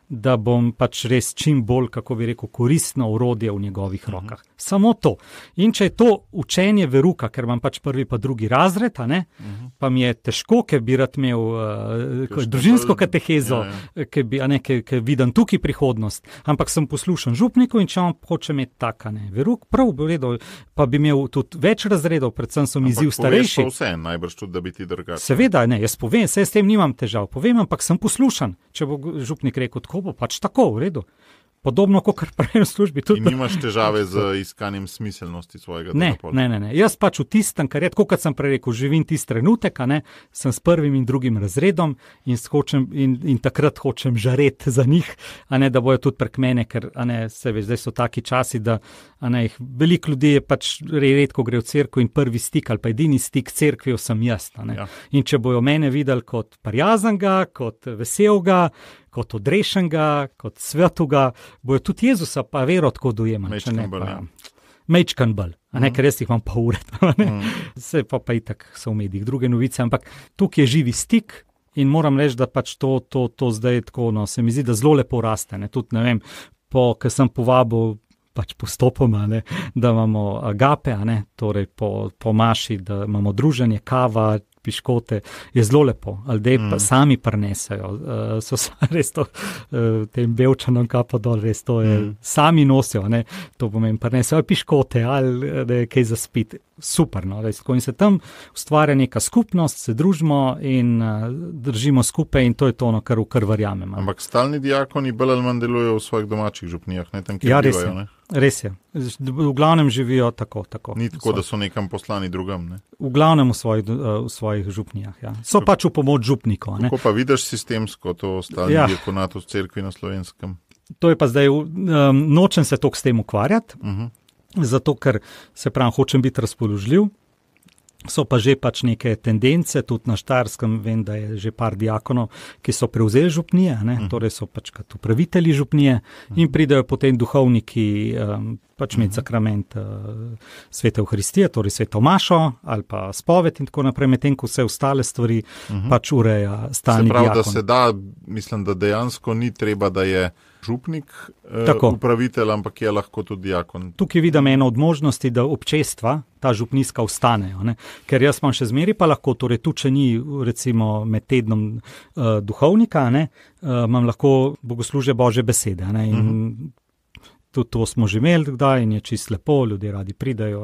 da bom pač res čim bolj, kako bi rekel, koristno orodje v njegovih rokah. Samo to. In če je to učenje veruka, ker imam pač prvi pa drugi razred, pa mi je težko, ker bi rad imel družinsko katehezo, ker vidim tukaj prihodnost, ampak sem poslušan župniku in če on hoče imeti taka, veruk, prav v redu, pa bi imel tudi več razredov, predvsem so mi izziv starejši. Ampak poveš pa vse, najbrž tudi, da bi ti drugače. Seveda, jaz povem, s tem nimam težav, povem, ampak sem poslušan. Če bo župnik rekel, tako bo pač tako, v redu. Podobno, kot prej v službi. In nimaš težave z iskanjem smiselnosti svojega dela? Ne. Jaz pač v tistem, kar je, tako kot sem prej rekel, živim tisti trenutek, sem s prvim in drugim razredom in takrat hočem žareti za njih, da bojo tudi prek mene, ker se veš, zdaj so taki časi, da veliko ljudi je pač redko gre v cerkev in prvi stik ali pa edini stik cerkvijo sem jaz. Ja. In če bojo mene videli kot prijaznega, kot veselga, kot odrešenega, kot svetuga, bojo tudi Jezusa pa vero tako dojemali. Mečkan bolj, ker jaz jih imam pa ure. Se pa itak so v medijih druge novice, ampak tukaj je živi stik in moram reči, da pač to zdaj tako, se mi zdi, da zelo lepo raste. Tudi, ker sem povabil pač postopoma, da imamo agape, torej po maši, da imamo druženje, kava, piškote, je zelo lepo, ali da pa sami prinesajo, so res to, tem belčanom kapo dol, res to je, sami nosijo, to pomeni, prinesajo piškote, ali kaj za spiti, super, res, in se tam ustvarja neka skupnost, se družimo in držimo skupaj in to je to, kar verjamem. Ampak stalni diakoni bolj ali manj delujejo v svojih domačih župnijah, tam, kjer bivajo, Res je. V glavnem živijo tako. Ni tako, da so nekam poslani drugam, V glavnem v svojih župnijah, So pač v pomoč župnikov, Kako pa vidiš sistemsko to stalni diakonat v cerkvi na Slovenskem? To je pa zdaj, nočem se toliko s tem ukvarjati, zato ker se pravim, hočem biti razpoložljiv. So pa že pač neke tendence, tudi na Štajerskem vem, da je že par diakonov, ki so prevzeli župnije, torej so pač kot upravitelji župnije in pridejo potem duhovniki pač imeti sakrament Svete Evharistije, torej Sveto mašo ali pa spoved in tako naprej, medtem ko vse ostale stvari pač ureja stalni diakon. Se pravi, da se da, mislim, da dejansko ni treba, da je župnik upravitelj, ampak je lahko tudi diakon. Tukaj vidim eno od možnosti, da občestva, ta župniska ostanejo, ker jaz imam še zmeri pa lahko, torej tu, če ni recimo med tednom duhovnika, imam lahko bogoslužje Božje besede, in tudi to smo že imeli kdaj in je čisto lepo, ljudje radi pridajo.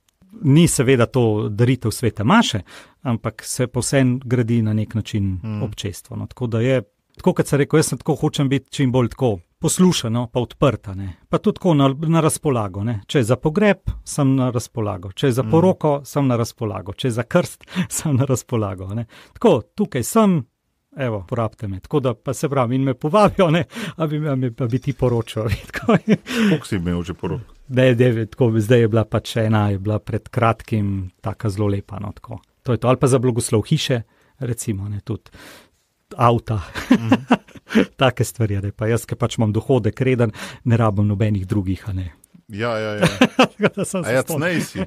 Ni seveda to daritev svete maše, ampak se pa vsem gradi na nek način občestvo. Tako da je, tako kot sem rekel, jaz sem tako hočem biti čim bolj tako poslušano, pa odprta, pa tudi tako na razpolago. Če je za pogreb, sem na razpolago. Če je za poroko, sem na razpolago. Če je za krst, sem na razpolago. Tako, tukaj sem, evo, porabite me. Tako da pa se pravi, in me povabijo, a bi ti poročal. Koliko si imel že porok? Zdaj je bila pač ena, je bila pred kratkim taka zelo lepa. Tako. To je to, ali pa za blagoslov hiše, recimo, tudi avta. Take stvari, pa jaz, ker pač imam dohodek reden, ne rabim nobenih drugih, Ja. A ja, cnej si.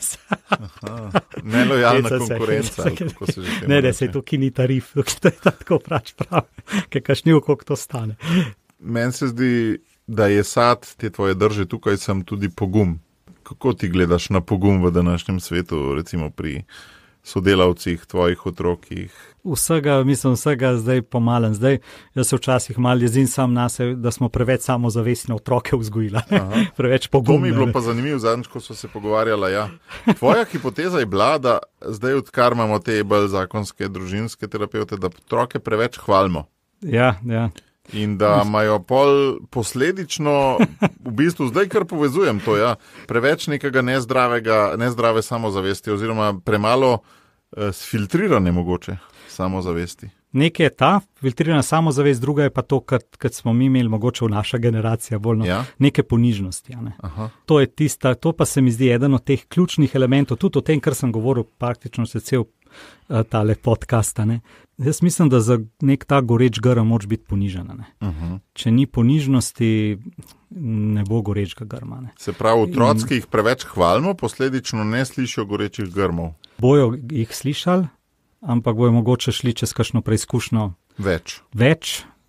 Nelojalna konkurenca. Ne, se je to, ki ni tarif, to je tako prač prav, ker kašnil, koliko to stane. Meni se zdi, da je sad te tvoje drže tukaj sem tudi pogum. Kako ti gledaš na pogum v današnjem svetu, recimo pri sodelavcih, tvojih otrokih? Vsega zdaj pomalen. Zdaj, jaz se včasih malo jezim sam nase, da smo preveč samozavestne otroke vzgojila. Preveč pogumne. To mi je bilo pa zanimivo, zadnjič, ko so se pogovarjala, Tvoja hipoteza je bila, da zdaj, odkar imamo te bolj zakonske družinske terapevte, da otroke preveč hvalimo. Ja. In da imajo posledično, v bistvu zdaj, kar povezujem to, preveč nekega nezdrave samozavesti oziroma premalo sfiltrirane mogoče samozavesti. Nekaj je ta filtrirana samozavest, druga je pa to, kar smo mi imeli mogoče v naša generacija, bolj neke ponižnosti. To je tista, to pa se mi zdi eden od teh ključnih elementov, tudi o tem, kar sem govoril praktično se cel tale podcast. Jaz mislim, da za nek ta goreč grm moraš biti ponižen. Če ni ponižnosti, ne bo gorečega grma. Se pravi, otroci, ki jih preveč hvalimo, posledično ne slišijo gorečih grmov. Bojo jih slišali, ampak bojo mogoče šli čez kakšno preizkušnjo več,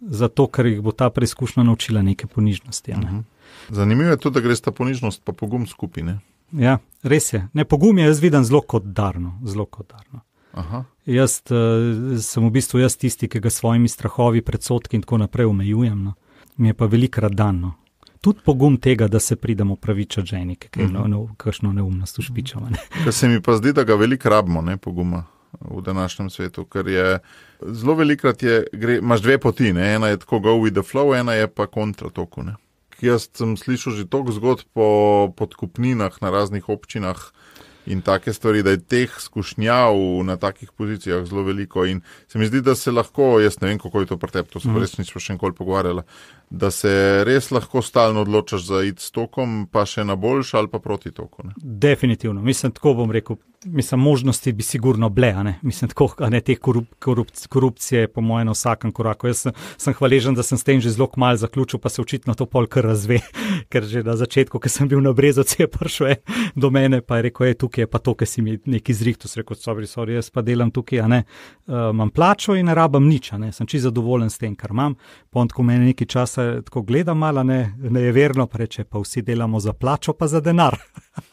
zato ker jih bo ta preizkušnja naučila neke ponižnosti. Ne? Zanimivo je tudi, da gre sta ponižnost pa pogum skupaj, ne? Ja, res je. Ne, pogum je jaz vidim zelo kot darno. Aha. Jaz sem v bistvu tisti, ki ga svojimi strahovi, predsodki in tako naprej omejujem. No. Mi je pa velikrat dan. No. Tudi pogum tega, da se pridemo pravičati ženi, ki je kakšno neumnost ušpičava. Ne. Ker se mi pa zdi, da ga veliko rabimo, ne, poguma v današnjem svetu, ker je zelo velikrat imaš dve poti, ne. Ena je tako go with the flow, ena je pa kontra toku, ne. Jaz sem slišal že toliko zgodb po podkupninah na raznih občinah in take stvari, da je teh skušnjav na takih pozicijah zelo veliko in se mi zdi, da se lahko, jaz ne vem, kako je to pri tebi, to sem res nič pa še nikoli pogovarjala, da se res lahko stalno odločaš za iti s tokom, pa še na boljš ali pa proti toku. Ne? Definitivno, mislim, tako bom rekel, možnosti bi sigurno bile, a ne, mislim, tako, a ne, te korupcije po mojem na vsakem koraku. Jaz sem hvaležen, da sem s tem že zelo kmalu zaključil, pa se očitno to pol kar razve, ker že na začetku, ko sem bil na Brezovci, je prišel do mene, pa je rekel, tukaj je pa to, ki si mi neki zrihtu, sem rekel, sorry, jaz pa delam tukaj, a ne, imam plačo in ne rabam nič, a ne, sem čisto zadovoljen s tem, kar imam, pa on tako mene nekaj časa tako gleda malo, ne je verno, pa reče, pa vsi delamo za plačo, pa za denar.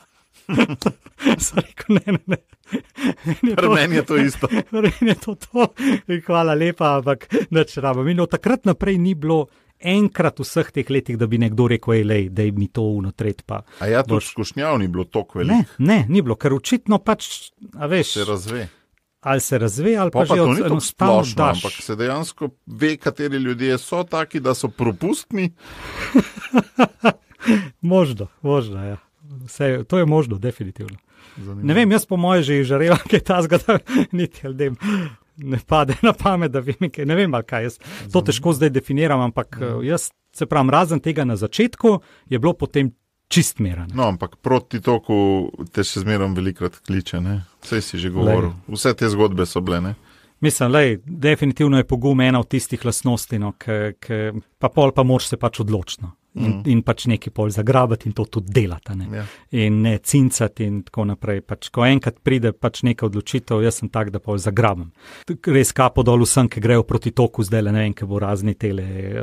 Sem rekel, ne. Meni je to isto. Meni je to. Hvala lepa, ampak nič rabam. In od takrat naprej ni bilo enkrat v vseh teh letih, da bi nekdo rekel, da je mi to unotret pa. A ja, to skušnjav ni bilo toliko veliko? Ne, ni bilo, ker očitno pač, a veš. Se razve. Ali se razve, ali pa že enostavno daš. Ampak se dejansko ve, kateri ljudje so taki, da so propustni. Možno, ja. Vse, to je možno, definitivno. Zanimivo. Ne vem, jaz po moje že žarela, kaj ta zgada, niti ljudem ne pade na pamet, da vem, kaj, ne vem, ali kaj jaz to težko zdaj definiram, ampak jaz se pravim, razen tega na začetku je bilo potem čist meran. No, ampak proti toku te še zmerom velikrat kliče, ne? Vse si že govoril, vse te zgodbe so bile, ne? Mislim, definitivno je pogum ena od tistih lastnosti, no, pa pol pa moraš se pač odločiti. In pač nekaj pol zagrabati in to tudi delati. Ne? Ja. In ne cincati in tako naprej. Pač, ko enkrat pride pač neka odločitev, jaz sem tak, da pol zagrabam. Res kapo dol vsem, ki grejo proti toku zdaj, ne vem, ki bo razni tele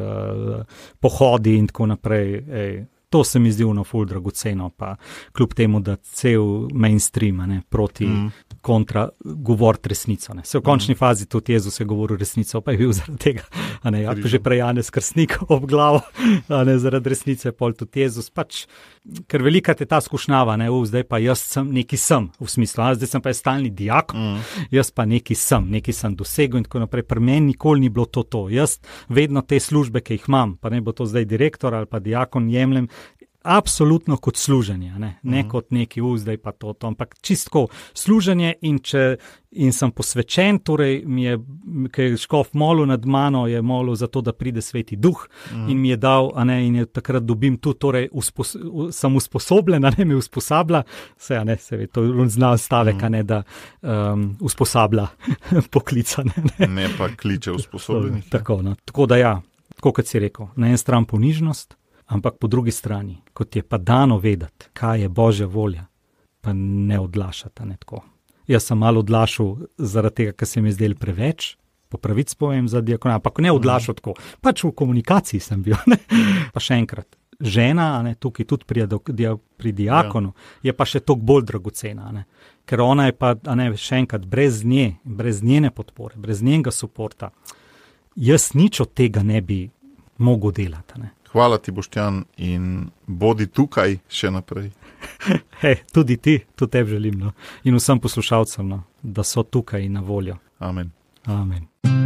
pohodi in tako naprej. To se mi zdi ful dragoceno, pa kljub temu, da cel mainstream proti kontra govoriti resnico. Ne. Se v končni fazi tudi Jezus je govoril resnico, pa je bil zaradi tega, že prej Janez Krstnik ob glavo, zaradi resnice pol tudi Jezus. Pač, ker velikrat je ta skušnjava, zdaj pa jaz sem neki sem, v smislu, zdaj sem pa stalni dijak, jaz pa neki sem dosegel in tako naprej. Pri meni nikoli ni bilo to. Jaz vedno te službe, ki jih imam, pa ne bo to zdaj direktor ali pa dijakon, jemljem absolutno kot služenje, ne kot neki zdaj pa to, ampak čistko služenje in sem posvečen, torej mi je, ker je škof molil nad mano, je molil za to, da pride Sveti Duh in mi je dal, in je takrat dobim tu, torej sem usposobljen, me usposablja, se to zna stavek, da usposablja poklica. Ne pa kliče usposobljenih. Tako da ja, tako kot si rekel, na en stran ponižnost, ampak po drugi strani, kot je pa dano vedeti, kaj je Božja volja, pa ne odlašata, ne tako. Jaz sem malo odlašal zaradi tega, ker se mi je zdelo preveč, po pravici povem za diakona, ampak ne odlašal tako, pač v komunikaciji sem bil. Ne? Pa še enkrat, žena, tukaj tudi pri diakonu, je pa še toliko bolj dragocena, ker ona je pa, še enkrat, brez njene podpore, brez njenega suporta, jaz nič od tega ne bi mogel delati, Hvala ti, Boštjan, in bodi tukaj še naprej. Tudi ti, tudi tebi želim, in vsem poslušalcem, da so tukaj in na voljo. Amen. Amen.